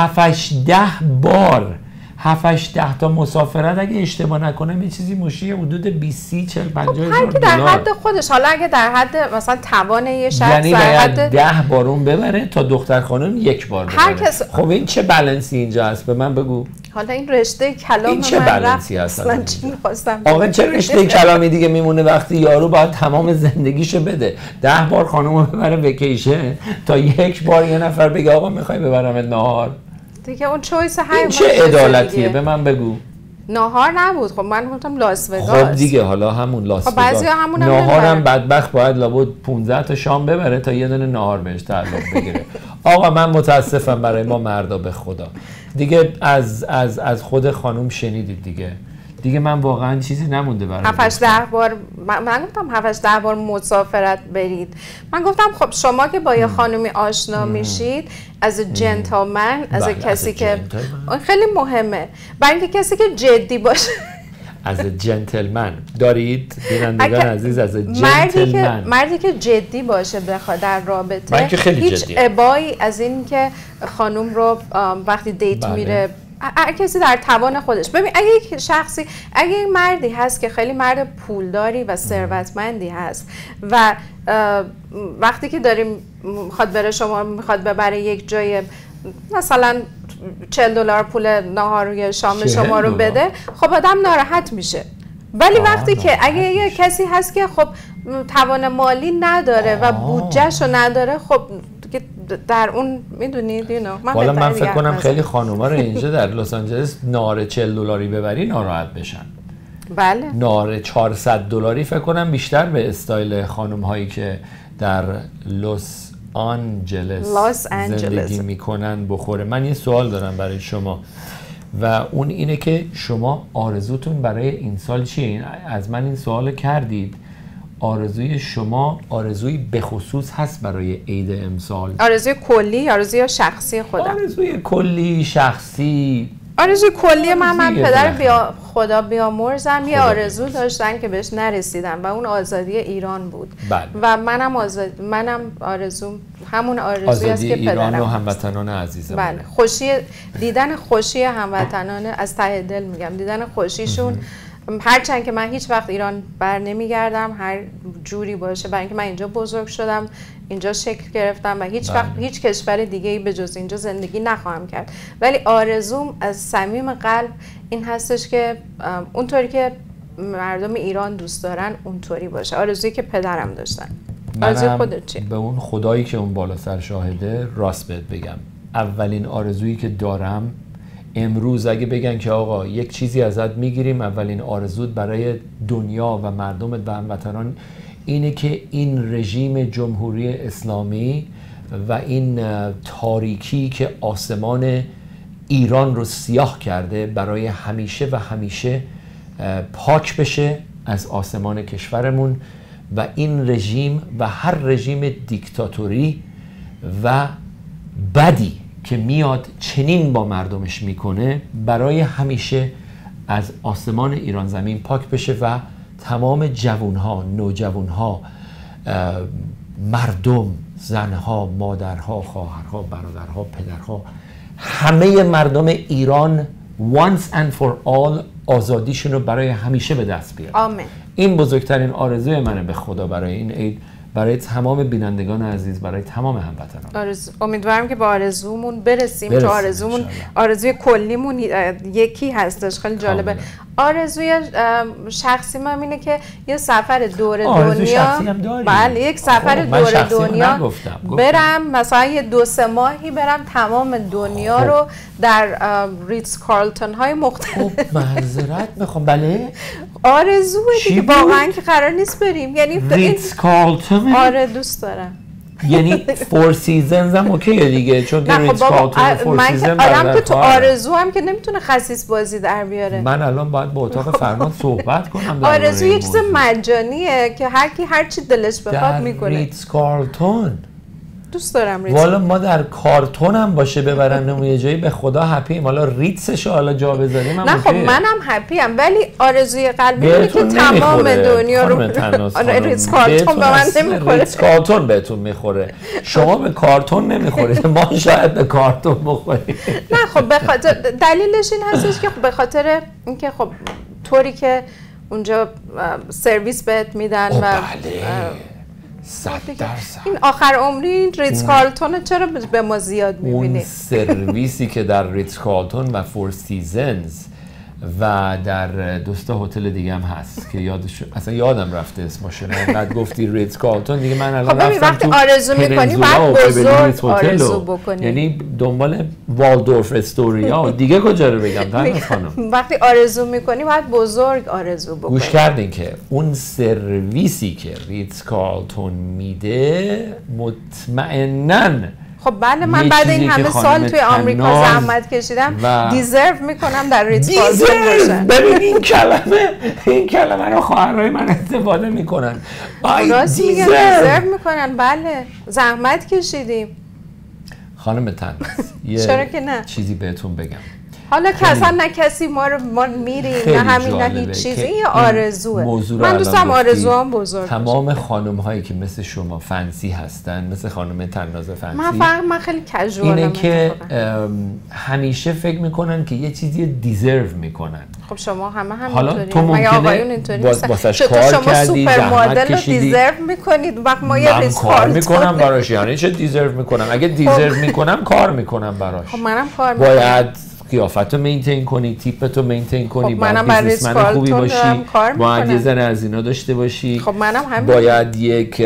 7-10 بار 7-10 تا مسافرت اگه اشتباه نکنم یه چیزی مشی حدود 20-40-50 هزار دلار. در حد خودش. حالا اگه در حد مثلا توان یه شخص، یعنی باید 10 بارون ببره تا دختر خانم 1 بار ببره. هر کس... خب این چه بالانسی اینجا هست به من بگو. حالا این رشته کلام این چه بالانسی هست اصلا چی می‌خواستم. آقا چه رشته کلامی دیگه میمونه وقتی یارو باید تمام زندگیشو بده 10 بار خانومو ببره وکیشن تا 1 بار یه نفر بگه آقا میخوای ببرم نهار دیگه. اون چویس های این چه عدالتیه به من بگو. نهار نبود. خب من گفتم لاس وگاس. خب دیگه حالا همون لاس وگاس. خب بعضیا همون نهارم بدبخت باید لابد 15 تا شام ببره تا یه دونه نهار بهش تعلق بگیره. آقا من متاسفم برای ما مردا به خدا. دیگه از خود خانم شنیدید دیگه من واقعا چیزی نمونده برای 7-10 بار. من گفتم 7-10 بار مسافرت برید. من گفتم خب شما که با یه خانومی آشنا میشید از جنتلمن، از کسی که خیلی مهمه، برای اینکه کسی که جدی باشه. از جنتلمن دارید بینندگان عزیز، از جنتلمن مردی که جدی باشه بخواد در رابطه، هیچ ابایی از این که خانوم رو وقتی دیت میره هر کسی در توان خودش. ببین اگه یک شخصی، اگه یک مردی هست که خیلی مرد پولداری و ثروتمندی هست و وقتی که داریم میخواد بره شما میخواد ببره یک جای مثلا $40 پول ناهار یا شام شما رو بده، خب آدم ناراحت میشه. ولی وقتی که اگه یه کسی هست که خب توان مالی نداره و بودجهشو نداره، خب در اون میدونید والا من فکر کنم خیلی خانوما رو اینجا در لس آنجلس نهار $40 ببری ناراحت بشن. بله. نهار $400 فکر کنم بیشتر به استایل خانم هایی که در لس آنجلس زندگی میکنن بخوره. من یه سوال دارم برای شما و اون اینه که شما آرزوتون برای این سال چیه؟ از من این سوال کردید. آرزوی شما آرزوی به خصوص هست برای عید امسال؟ آرزوی کلی یا آرزوی شخصی خودم؟ آرزوی کلی، شخصی. آرزوی کلی من پدر خدا بیامرزم یه آرزو داشتن که بهش نرسیدن و اون آزادی ایران بود. بله. و منم آرزوم همون آرزویی است که پدرم. ایران و هموطنان عزیزم. بله. دیدن خوشی هموطنان از ته دل میگم، دیدن خوشیشون. هرچند که من هیچ وقت ایران بر نمیگردم، هر جوری باشه، برای اینکه من اینجا بزرگ شدم، اینجا شکل گرفتم و هیچ وقت هیچ کشور دیگه‌ای به جز اینجا زندگی نخواهم کرد. ولی آرزوم از صمیم قلب این هستش که اونطوری که مردم ایران دوست دارن اونطوری باشه. آرزویی که پدرم داشتن. آرزوی خودت چیه؟ به اون خدایی که اون بالا سر شاهده راست بهت بگم، اولین آرزویی که دارم امروز اگه بگن که آقا یک چیزی ازت میگیریم، اولین آرزوت برای دنیا و مردمت و هموطنان اینه که این رژیم جمهوری اسلامی و این تاریکی که آسمان ایران رو سیاه کرده برای همیشه و همیشه پاک بشه از آسمان کشورمون و این رژیم و هر رژیم دیکتاتوری و بدی که میاد چنین با مردمش میکنه برای همیشه از آسمان ایران زمین پاک بشه و تمام جوانها، نوجوانها، مردم، زنها، مادرها، خواهرها، برادرها، پدرها، همه مردم ایران once and for all آزادیشون رو برای همیشه به دست بیارن. آمین. این بزرگترین آرزوی منه به خدا برای این عید، برای تمام بینندگان عزیز، برای تمام هموطنان. امیدوارم که با آرزومون برسیم. تو آرزومون، آرزوی کلیمون یکی هستش. خیلی جالبه. آرزوی شخصی من اینه که یه سفر دور دنیا، بله، یک سفر دور دنیا برم، مثلا یه 2-3 ماهی برم تمام دنیا رو در ریتز کارلتون های مختلف. معذرت میخوام. بله آرزوه دیگه، واقعا که قرار نیست بریم. یعنی ریتز کارلتون. آره دوست دارم. یعنی فور سیزنز هم اوکیه دیگه، چون که ریتز کارلتون فور سیزن آدم که تو آرزو هم که نمیتونه خسیس بازی در بیاره. من الان باید با اتاق فرمان صحبت کنم. آرزو یه چیز مجانیه که هر کی هر چی دلش بخواد میکنه. ریتز کارلتون دوست دارم ریتز. والا ما در کارتون هم باشه ببرنمون یه جایی به خدا هپیم. حالا ریتزشو حالا جا بذاریم. نه خب منم هپیم، ولی آرزوی قلبی اینه که تمام دنیا رو ریتز کارلتون به من نمیخوره. ریتز کارلتون بهتون میخوره، شما به کارتون نمیخورید، ما شاید به کارتون بخوریم. نه خب به خاطر دلیلش این هستش که به خاطر اینکه خب طوری که اونجا سرویس بهت میدن و 100%. این آخر عمری ریتز کارلتون چرا به ما زیاد میبینی؟ اون سرویسی که در ریتز کارلتون و فور سیزنز و در دوستا هتل دیگه هم هست که اصلا یادم رفته اسمش. انقدر گفتی ریتز کارلتون دیگه من الان رفتم وقتی آرزو میکنی باید بزرگ آرزو بکنی. یعنی دنبال والدورف استوریا دیگه کجا رو بگم تنها خانم. وقتی آرزو میکنی باید بزرگ آرزو بکنی. گوش کردین که اون سرویسی که ریتز کارلتون میده مطمئناً خب بله، من بعد این همه سال توی آمریکا زحمت کشیدم دیزرو میکنم در ریتز کارلتون باشم. ببین این کلمه رو خواهرای من استفاده میکنن. راست میگن، دیزرو میکنن. بله زحمت کشیدیم. خانم تنز چرا که نه، چیزی بهتون بگم. حالا که اصلا نه کسی ما میریم نه همین نه هیچ چیزی، این آرزوه. من دوستم آرزوام بزرگ تمام خانم هایی که مثل شما فنسی هستن، مثل خانم تناز فنسی، من خیلی کژوالم، اینه که همیشه فکر میکنن که یه چیزی دیزرو میکنن. خب شما همینطوری. حالا تو ممکنه واسش کار کردی، زحمت کشیدی، دیزرو میکنید، وقت ما یه ریتز کار میکنم براش. یعنی چه دیزرو میکنم؟ اگه دیزرو میکنم کار میکنم براش. خب منم کار میکنم. باید قیافتو مینتین کنی، تیپتو مینتین کنی، خب باید بیزنسمن خوبی باشی، باید یه ذره از اینا داشته باشی. خب منم همین. باید یک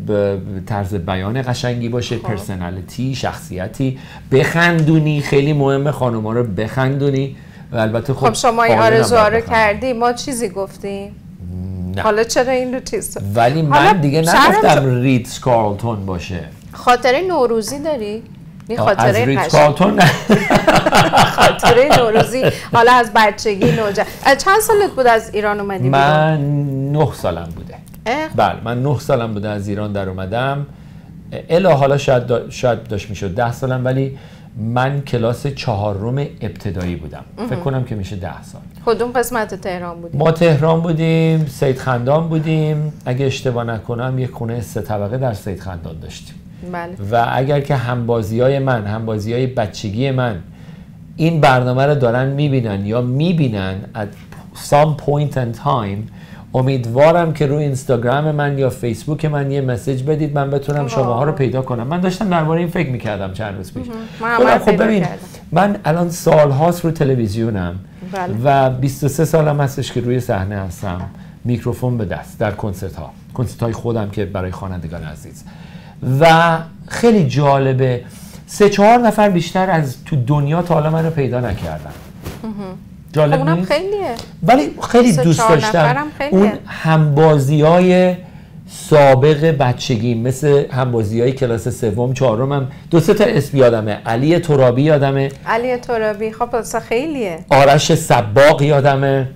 طرز بیان قشنگی باشه، پرسنالیتی، شخصیتی، بخندونی. خیلی مهمه خانوما رو بخندونی. و البته خب شما این آرزوها رو کردی، ما چیزی گفتیم؟ نه. حالا چرا این رو چیز؟ ولی من دیگه نگفتم ریتز کارلتون باشه. خاطره نوروزی داری؟ این خاطره از ریت کارلتون نه. خاطره نوروزی حالا از بچگی چند سالت بود از ایران اومدی؟ من 9 سالم بوده. بله من 9 سالم بوده از ایران در اومدم. الا حالا شاید داشت میشد 10 سالم، ولی من کلاس 4 ابتدایی بودم. فکر کنم که میشه 10 سال. کدوم قسمت تهران بودیم؟ ما تهران بودیم، سید خندان بودیم. اگه اشتباه نکنم یک خونه 3 طبقه در سید خندان داشتیم. بله. و اگر که همبازی‌های بچگی من این برنامه رو دارن میبینن یا میبینن at some point in time، امیدوارم که روی اینستاگرام من یا فیسبوک من یه مسیج بدید من بتونم شماها رو پیدا کنم. من داشتم درباره این فکر میکردم چند روز پیش. خب ببین من الان سالهاست رو تلویزیونم و 23 سالم هستش که روی صحنه هستم، میکروفون به دست در کنسرت های خودم که برای خوانندگان عزیز. و خیلی جالبه 3-4 نفر بیشتر از تو دنیا تا حالا منو پیدا نکردن. جالب نیست؟ خیلیه. ولی خیلی دوست داشتم اون همبازی‌های سابق بچگی، مثل همبازی‌های کلاس 3 4 هم 2-3 تا اسم یادمه. علی ترابی یادمه. علی ترابی خب خیلیه. آرش صباغ یادمه.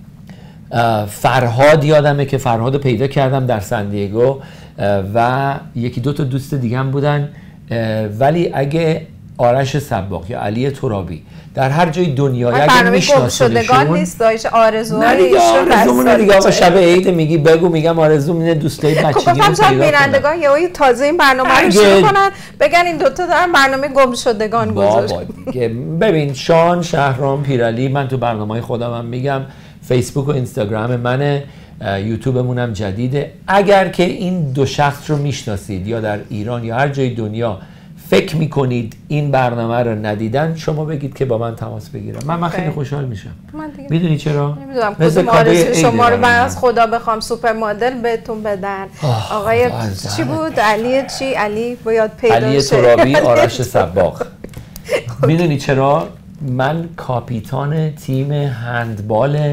فرهاد یادمه که فرهاد پیدا کردم در سندیگو و 1-2 تا دوست دیگه هم بودن. ولی اگه آرش صباغ یا علی ترابی در هر جای دنیا اگه میشناسیدشون نیست دایش آرزومون دیگه آقا شب عید میگی بگو میگم آرزوم اینه دوستای بچگی رو پیدا بینندگان یهو تازه این برنامه رو شروع کنن بگن این دوتا دارن برنامه گمشدگان گذاشتن. ببین شان شهرام پیرعلی، من تو برنامه‌های خودم هم میگم، فیسبوک و اینستاگرام منه، یوتیوبمون هم جدیده. اگر که این 2 شخص رو میشناسید یا در ایران یا هر جای دنیا فکر میکنید این برنامه رو ندیدن، شما بگید که با من تماس بگیرم. من خیلی خوشحال میشم. میدونی چرا؟ نمیدونم کدوم آرزوی شما رو من از خدا بخوام سوپر مدل بهتون بدن. آقای چی بود؟ علی باید پیدا شه. علی ترابی، آرش صباغ. میدونی چرا؟ من کاپیتان تیم هندبال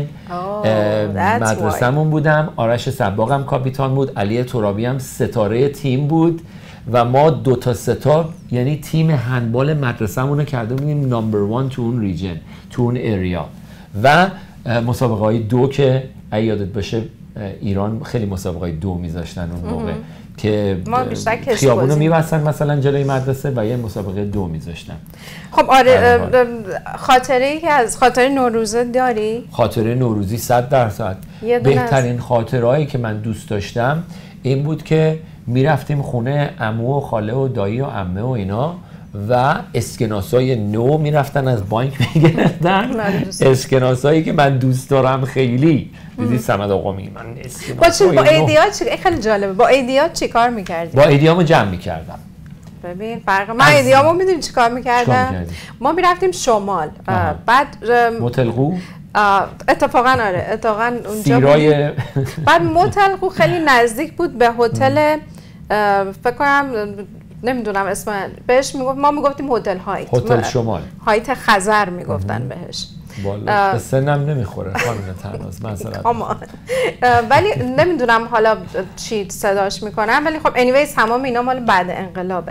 مدرسه‌مون بودم. آرش صباغ هم کاپیتان بود. علی ترابی هم ستاره تیم بود و ما 2 تا 3 تا یعنی تیم هندبال مدرسه‌مون رو کرده بودیم نمبر 1 تو اون ریجن، تو اون اریا. و مسابقه های 2 که اگه یادت باشه ایران خیلی مسابقه های 2 میذاشتن اون موقع که خیابونو میبستن مثلا جلوی مدرسه و یه مسابقه 2 میذاشتن. خب آره، خاطره‌ای که از خاطره نوروزه داری؟ خاطره نوروزی 100%. بهترین خاطرهایی که من دوست داشتم این بود که میرفتیم خونه عمو و خاله و دایی و عمه و اینا و اسکناسای نو میرفتن از بانک میگرفتن. اسکناسایی که من دوست دارم خیلی. دیدی صمد آقامی من با ایدیات خیلی جالبه. با ایدیات چی کار میکردی؟ با ایدیامو جمع میکردم. ببین فرق من ایدیامو میدونی چی کار میکردم؟ ما میرفتیم شمال. بعد متلقو اتفاقا اونجا بودیم. بعد متلقو خیلی نزدیک بود به هتل، فکر کنم نمیدونم اسم بهش میگفت، ما میگفتیم هتل هایت، هتل شمال، هایت خزر میگفتن بهش. والا به سنم نمیخوره خانم تناز مثلا. ولی نمیدونم حالا چی صداش میکنم، ولی خب انیویز تمام اینا مال بعد انقلابه.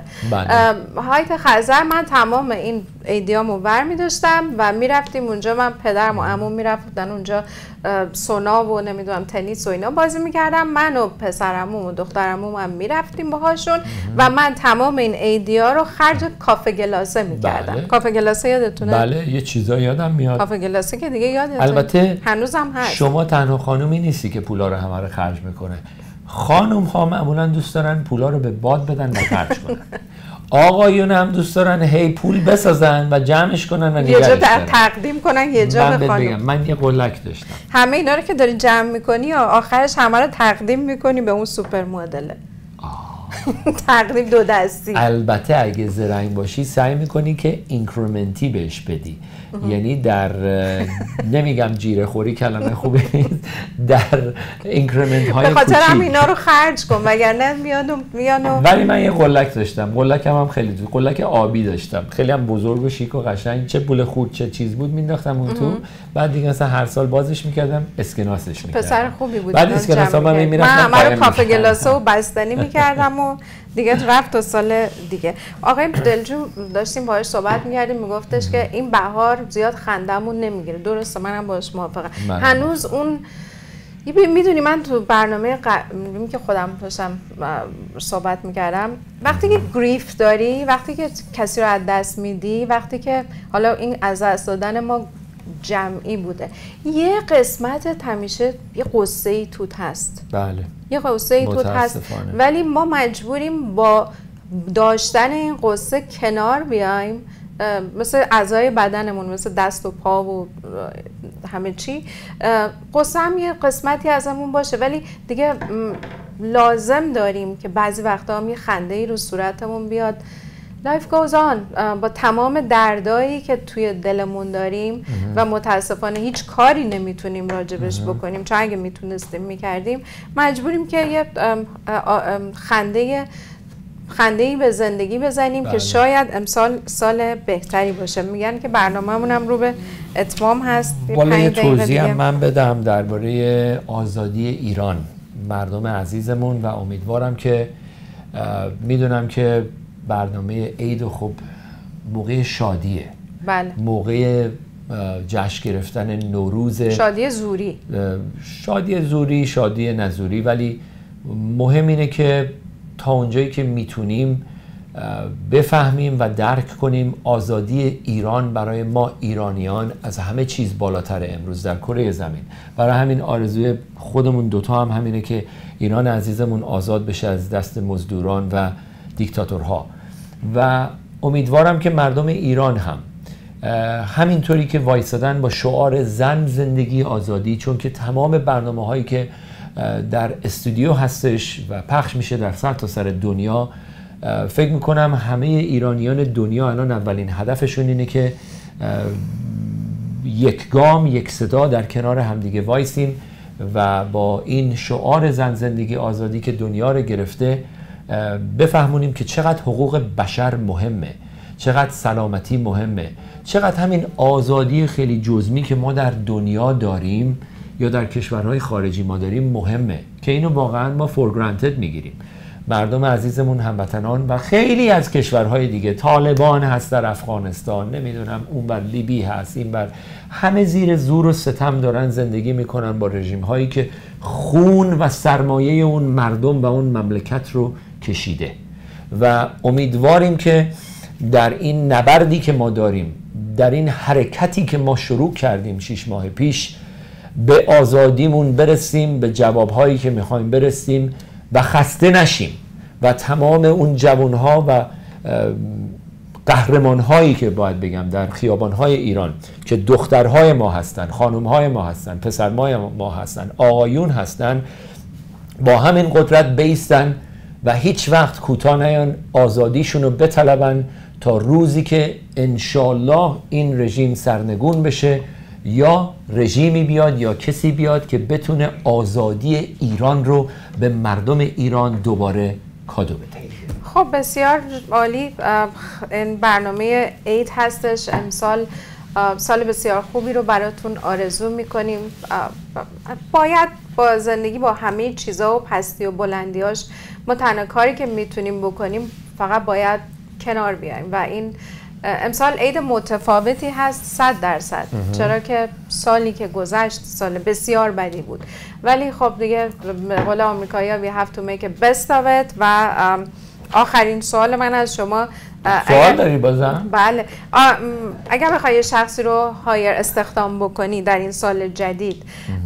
هایت خزر من تمام این ایدیامو برمی داشتم و میرفتیم اونجا. من پدرم و عموم میرفتن اونجا سونا و نمیدونم تنیس و اینا بازی میکردم. من و پسرعموم و دخترعموم هم میرفتیم باهاشون و من تمام این ایدیا رو خرج کافه گلاسه میکردم. کافه گلاسه یادتونه؟ بله یه چیزا یادم میاد. کافه گلاسه که دیگه یادتونه؟ البته هنوزم هست. شما تنها خانومی نیستی که پولا رو همه رو خرج میکنه. خانم ها معمولا دوست دارن پولا رو به باد بدن و خرج کنن. آقایون هم دوست دارن هی پول بسازن و جمعش کنن و نگهش دارن. یه جا تقدیم کنن یه جا به خانم. من یه قلک داشتم. همه اینا رو که داری جمع میکنی آخرش همه رو تقدیم میکنی به اون سوپر مدله. تقدیم 2 دستی. البته اگه زرنگ باشی سعی میکنی که اینکریمنتی بهش بدی. یعنی در نمیگم جیره خوری کلمه خوبه نیست، در اینکریمنت های کوچیک. به خاطر هم اینا رو خرج کن وگرنه میانو. ولی من یه قلک داشتم. قلکم هم خیلی قلک آبی داشتم، خیلی هم بزرگ و شیک و قشنگ. چه پول خورد چه چیز بود مینداختم اون تو. بعد دیگه مثلا هر سال بازش میکردم، اسکناسش میکردم. پسر خوبی بود. بعد اسکناسام هم میرفتم. من همه رو کافه گلاسه و بستنی میکردم و و دیگه رفت تا سال دیگه. آقای دلجو داشتیم باهاش صحبت می‌کردیم، میگفتش که این بهار زیاد خندمون نمیگیره. درسته، منم باهاش موافقم. هنوز اون میدونی من تو برنامه که خودم داشتم صحبت میکردم، وقتی که گریف داری، وقتی که کسی رو از دست میدی، وقتی که حالا این از دست دادن ما جمعی بوده، یه قسمت همیشه یه قصه ای توت هست. بله، یه قصه ای توت هست، ولی ما مجبوریم با داشتن این قصه کنار بیایم، مثل اعضای بدنمون، مثل دست و پا و همه چی. قصه هم یه قسمتی ازمون باشه، ولی دیگه لازم داریم که بعضی وقتا هم یه خنده ای رو صورتمون بیاد. life goes on با تمام دردایی که توی دلمون داریم و متاسفانه هیچ کاری نمیتونیم راجبش بکنیم، چون اگه میتونستیم میکردیم. مجبوریم که یه خنده‌ای به زندگی بزنیم. بله. که شاید امسال سال بهتری باشه. میگن که برنامه‌مون هم رو به اتمام هست. والا یه توضیح هم من بدم درباره آزادی ایران، مردم عزیزمون، و امیدوارم که میدونم که برنامه عید و خب موقع شادیه. بله. موقع جشن گرفتن نوروز، شادی زوری، شادی نزوری، ولی مهم اینه که تا اونجایی که میتونیم بفهمیم و درک کنیم آزادی ایران برای ما ایرانیان از همه چیز بالاتر امروز در کره زمین. برای همین آرزوی خودمون دوتا هم همینه که ایران عزیزمون آزاد بشه از دست مزدوران و دیکتاتورها، و امیدوارم که مردم ایران هم همینطوری که وایسادن با شعار زن زندگی آزادی، چون که تمام برنامه هایی که در استودیو هستش و پخش میشه در سرتاسر دنیا، فکر میکنم همه ایرانیان دنیا الان اولین هدفشون اینه که یک گام یک صدا در کنار همدیگه وایسیم و با این شعار زن زندگی آزادی که دنیا رو گرفته بفهمونیم که چقدر حقوق بشر مهمه، چقدر سلامتی مهمه، چقدر همین آزادی خیلی جزمی که ما در دنیا داریم یا در کشورهای خارجی ما داریم مهمه، که اینو واقعا ما فور گرانتد میگیریم. مردم عزیزمون، هموطنان و خیلی از کشورهای دیگه، طالبان هست در افغانستان، نمیدونم اون بر لیبی هست، این بر، همه زیر زور و ستم دارن زندگی میکنن با رژیم هایی که خون و سرمایه اون مردم و اون مملکت رو کشیده. و امیدواریم که در این نبردی که ما داریم، در این حرکتی که ما شروع کردیم 6 ماه پیش، به آزادیمون برسیم، به جوابهایی که میخوایم برسیم و خسته نشیم و تمام اون جوانها و قهرمانهایی که باید بگم در خیابانهای ایران که دخترهای ما هستن، خانمهای ما هستن، پسرهای ما هستن، آقایون هستن، با همین قدرت بیستن و هیچ وقت کوتاه نیان، آزادیشون رو بطلبن تا روزی که انشالله این رژیم سرنگون بشه یا رژیمی بیاد یا کسی بیاد که بتونه آزادی ایران رو به مردم ایران دوباره کادو بده. خب بسیار عالی. این برنامه عید هستش امسال. سال بسیار خوبی رو براتون آرزو میکنیم. باید با زندگی با همه چیزا و پستی و بلندیاش ما تنها کاری که میتونیم بکنیم فقط باید کنار بیایم و این امسال عید متفاوتی هست 100%. چرا که سالی که گذشت سال بسیار بدی بود، ولی خب دیگه به قول آمریکایی‌ها we have to make a best of it. و آخرین سوال من از شما، سوال داری بازم؟ بله. اگر بخوای شخصی رو هایر استخدام بکنی در این سال جدید،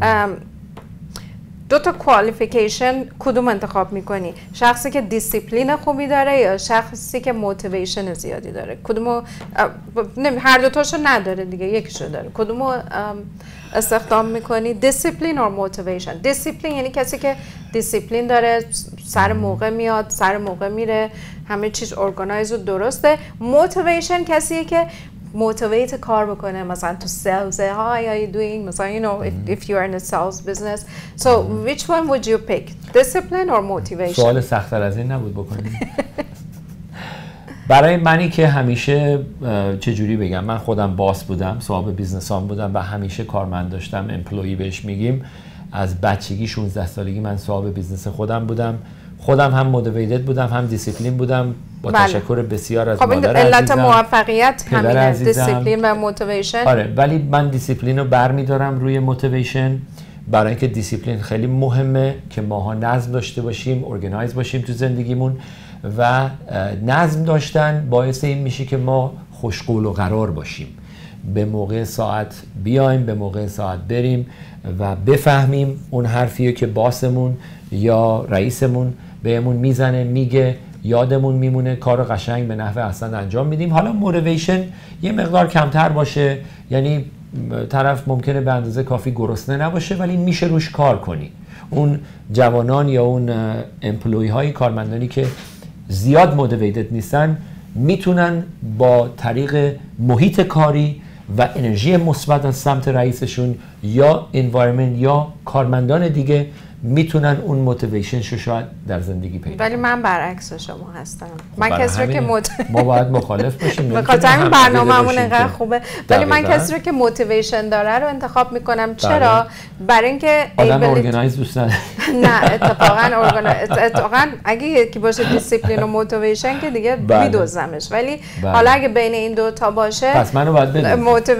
2 تا کوالیفیکیشن کدوم انتخاب میکنی؟ شخصی که دیسیپلین خوبی داره یا شخصی که موتیویشن زیادی داره؟ کدومو هر دو تاشو نداره دیگه، یکیشو داره. کدومو استخدام میکنی؟ دیسیپلین اور موتیویشن؟ دیسیپلین یعنی کسی که دیسیپلین داره، سر موقع میاد، سر موقع میره، همه چیز ارگانایز و درسته. موتیویشن کسیه که موتیویت کار بکنه، مثلا تو sales. Hi, how are you doing? مثلا you know if you're in a sales business. So which one would you pick? Discipline or motivation? سوال سخت‌تر از این نبود بکنی. برای منی که همیشه چجوری بگم، من خودم باس بودم، صاحب بیزنسام بودم و همیشه کارمند داشتم، امپلویی بهش میگیم. از بچگی 16 سالگی من صاحب بیزنس خودم بودم. خودم هم موتیویتد بودم هم دیسیپلین بودم با تشکر بسیار از مادر عزیزم. علت موفقیت همینه، دیسیپلین و موتیویشن. آره، ولی من دیسیپلین رو برمیدارم روی موتیویشن، برای اینکه دیسیپلین خیلی مهمه که ماها نظم داشته باشیم، ارگنایز باشیم تو زندگیمون و نظم داشتن باعث این میشه که ما خوشقول و قرار باشیم، به موقع ساعت بیایم، به موقع ساعت بریم و بفهمیم اون حرفیه که باسمون یا رئیسمون بهمون میزنه میگه، یادمون میمونه، کار قشنگ به نحو احسن انجام میدیم. حالا موتیویشن یه مقدار کمتر باشه، یعنی طرف ممکنه به اندازه کافی گرسنه نباشه ولی میشه روش کار کنی. اون جوانان یا اون امپلوی های کارمندانی که زیاد موتیویتد نیستن میتونن با طریق محیط کاری و انرژی مثبت از سمت رئیسشون یا انوایرمنت یا کارمندان دیگه میتونن اون موتیویشن شو شاید در زندگی پیدا. ولی من برعکس شما هستم. من کسی رو که ما باید مخالف باشیم. به خاطر همین برنامه‌مون انقدر خوبه. ولی من کسی رو که موتیویشن داره رو انتخاب میکنم. چرا؟ برای اینکه آدم ارگنایز دوست نداره. نه اتفاقا اگه یکی باشه دیسیپلین و موتیویشن که دیگه میدوزمش. ولی حالا اگه بین این دو تا باشه پس منو باید بده.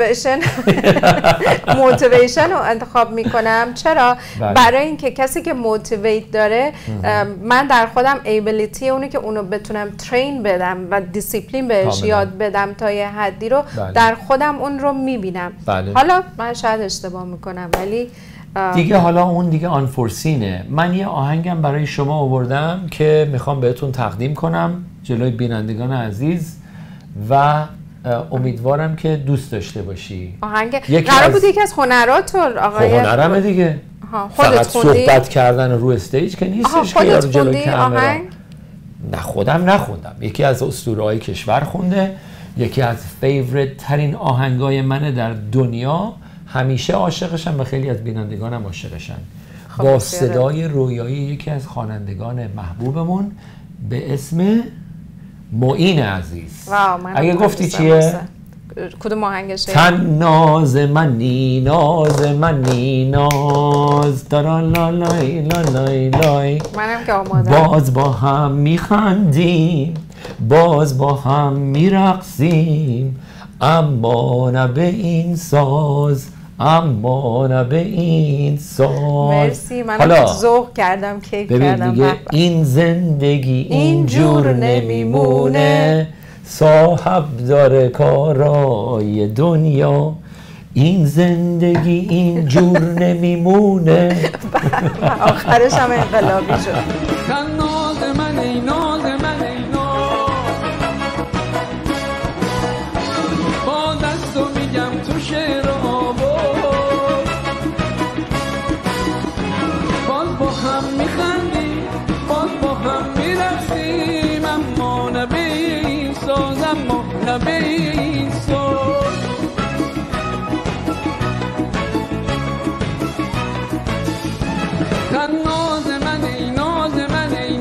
موتیویشن رو انتخاب میکنم. چرا؟ برای اینکه کسی که موتیویت داره، من در خودم ایبیلیتی اونی که اونو بتونم ترین بدم و دیسیپلین بهش یاد بدم تا یه حدی رو در خودم اون رو میبینم. حالا من شاید اشتباه میکنم ولی دیگه حالا اون دیگه آنفورسینه. من یه آهنگم برای شما آوردم که میخوام بهتون تقدیم کنم جلوی بینندگان عزیز و امیدوارم که دوست داشته باشی. آهنگ قرار بود یکی از هنرات آقای هنرمه دیگه. فقط صحبت کردن رو استیج که نیستش که یارو جلوی کامرا. نه خودم نخوندم، یکی از اسطوره‌های کشور خونده، یکی از فیوریت ترین آهنگای منه در دنیا، همیشه عاشقشم و خیلی از بینندگانم عاشقشن. با صدای رویایی یکی از خوانندگان محبوبمون به اسم معین عزیز. اگه گفتی چیه؟ کدوم آهنگشه؟ تن ناز منی ناز دارا لالای لالای لای. منم که آماده. باز با هم میخندیم، باز با هم میرقصیم، اما نه به این ساز، اما نه به این ساز. مرسی، منم ذوق کردم، کیف کردم. ببین دیگه این زندگی اینجور نمیمونه، صاحب داره کارای دنیا، این زندگی اینجور نمیمونه. آخرش هم انقلابی شد. ناز من ای ناز من ای با دستو میگم تو شعر باز با هم میخندیم، باز با هم میرقصیم، اما نه به این ساز، اما نه به این ساز. تن ناز من ای ناز من ای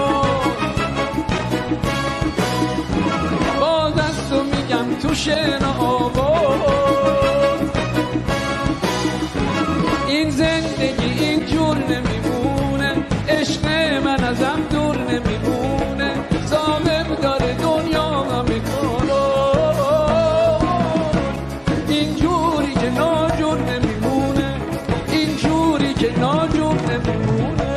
با دستو میگم تو شعر آواز، این زندگی اینجور نمیمونه، عشق من ازم دور نمیمونه، صاحب داره دنیا همه کارا، اینجوری که ناجور نمیمونه، اینجوری که ناجور نمیمونه.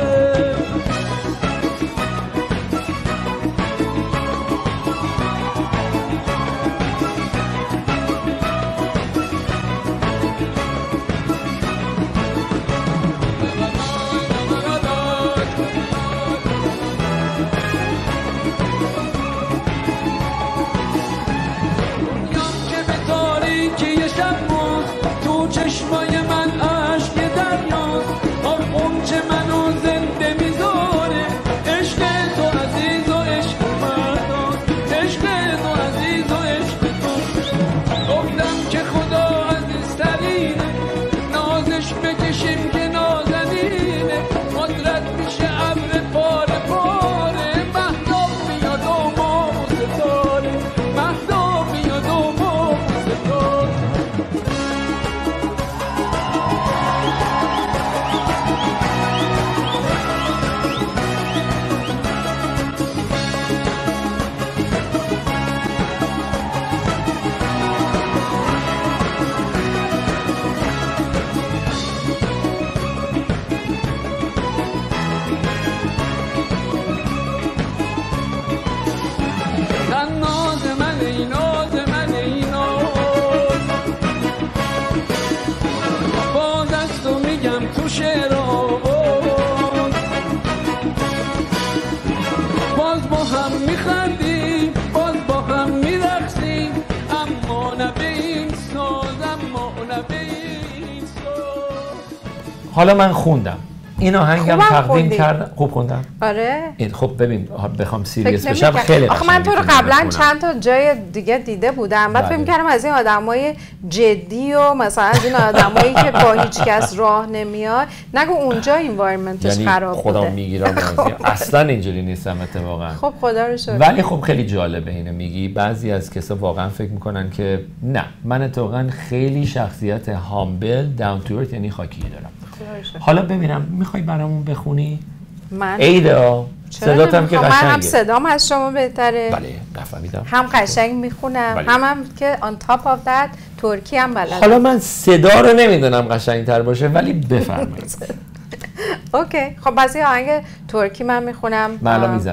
حالا من خوندم این آهنگم تقدیم کردم. خوب خوندم؟ آره. خب ببین بخوام سیریس بشم خیلی آخه من تو رو قبلا چند تا جای دیگه دیده بودم، بعد فکر می‌کردم از این آدمای جدی و مثلا از این آدمایی که با هیچ کس راه نمیاد، نگو اونجا انوایرمنتش خراب بوده. خدا میگیرم اصلا اینجوری نیستم اتفاقا. خب خدا رو شکر. ولی خب خیلی جالبه اینو میگی. بعضی از کسا واقعا فکر میکنن که نه، من اتفاقا خیلی شخصیت هامبل داون تو ارث یعنی خاکی دارم. حالا ببینم میخوای برامون بخونی؟ من ایدا صداتم که قشنگه. من هم صدام از شما بهتره. بله نفهمیدم. هم قشنگ میخونم، هم که on top of that ترکی هم بلدم. حالا من صدا رو نمیدونم قشنگتر باشه ولی بفرمایید. اوکی خب بعضی آهنگ ترکی من میخونم. من الان میزنم.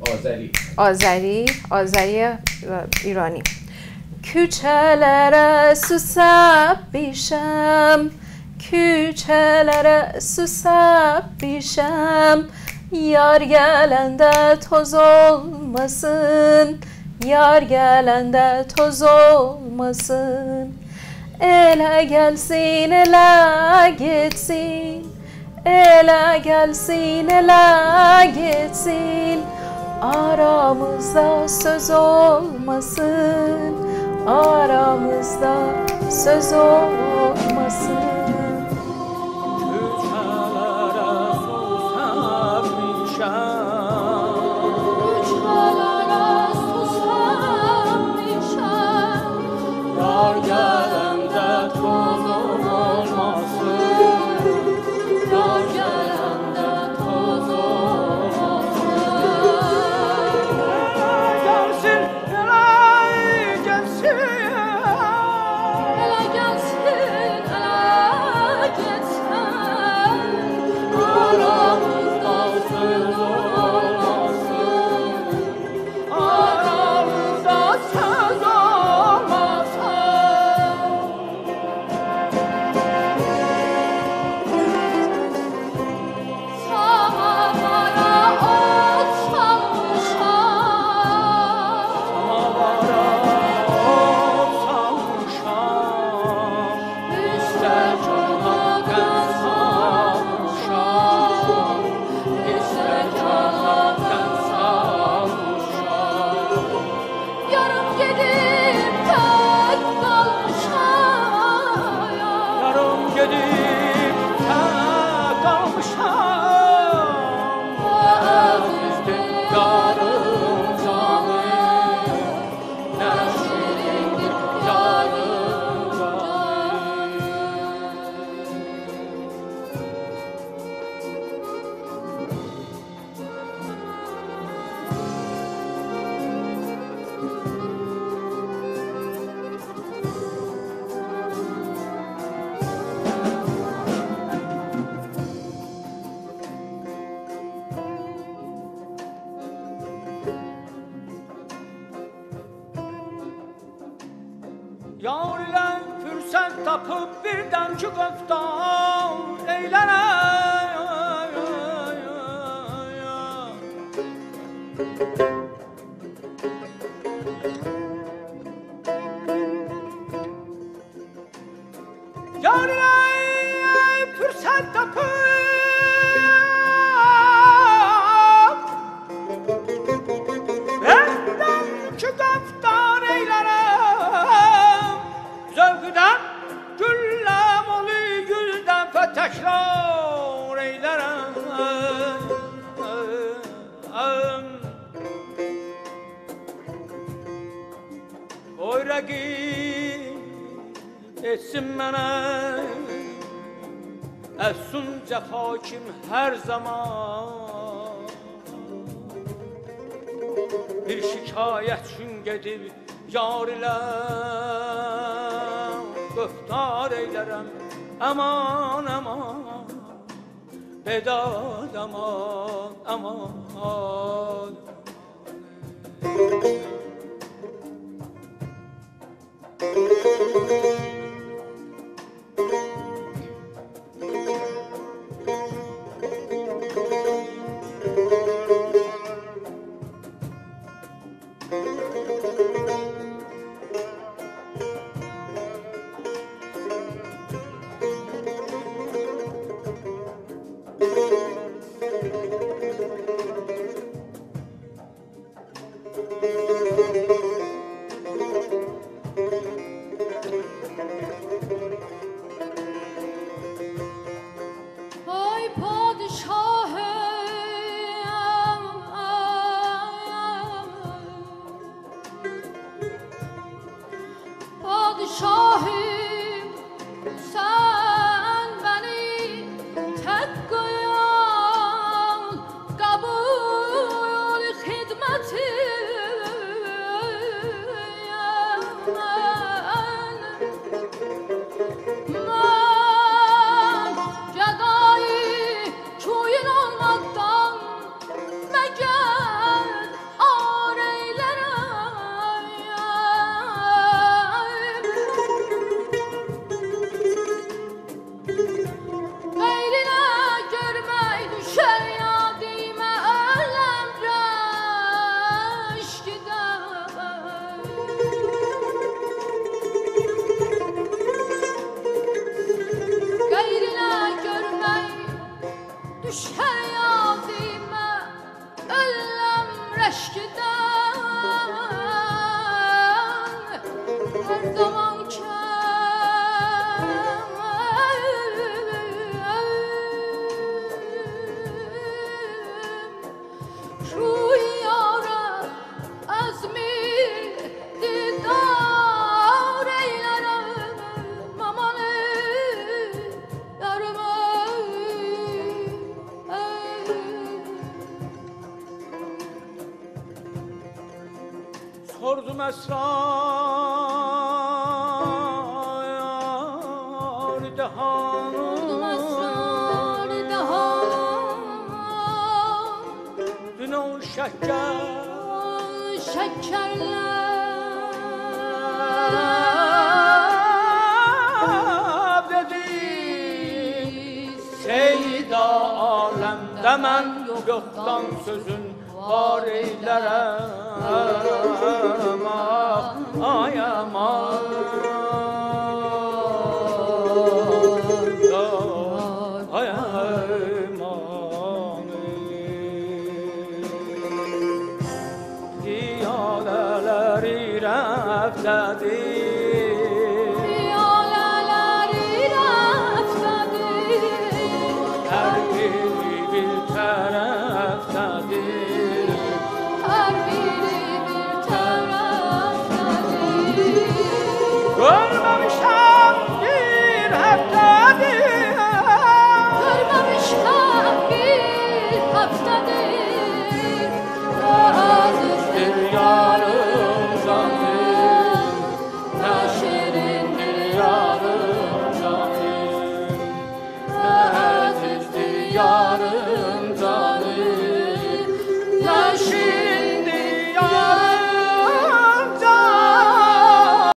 آذری ایرانی. کوچه‌لere susab bişem, küçelere susap bişem, yar gelende toz olmasın, yar gelende toz olmasın, ele gelsin ele gitsin, ele gelsin ele gitsin, aramızda söz olmasın, aramızda söz olmasın. Yar ile fürsət tapıb birdən ki qıftan eylənə. Yar ile fürsət tapıb birdən ki qıftan eylənə. Zövqdən gülləm olu yüzdən fətəkrar eylərəm. Qoy rəqib etsin mənə əfsun cəfakim hər zaman. Bir şikayət üçün gedib yar ilə guftar eylərəm. Aman aman bedad aman aman. اسرار دهان دنو شکر لب dedi Seyda alemde men yoktan sözün var eylerem ay aman ay aman diyadeleri reftedir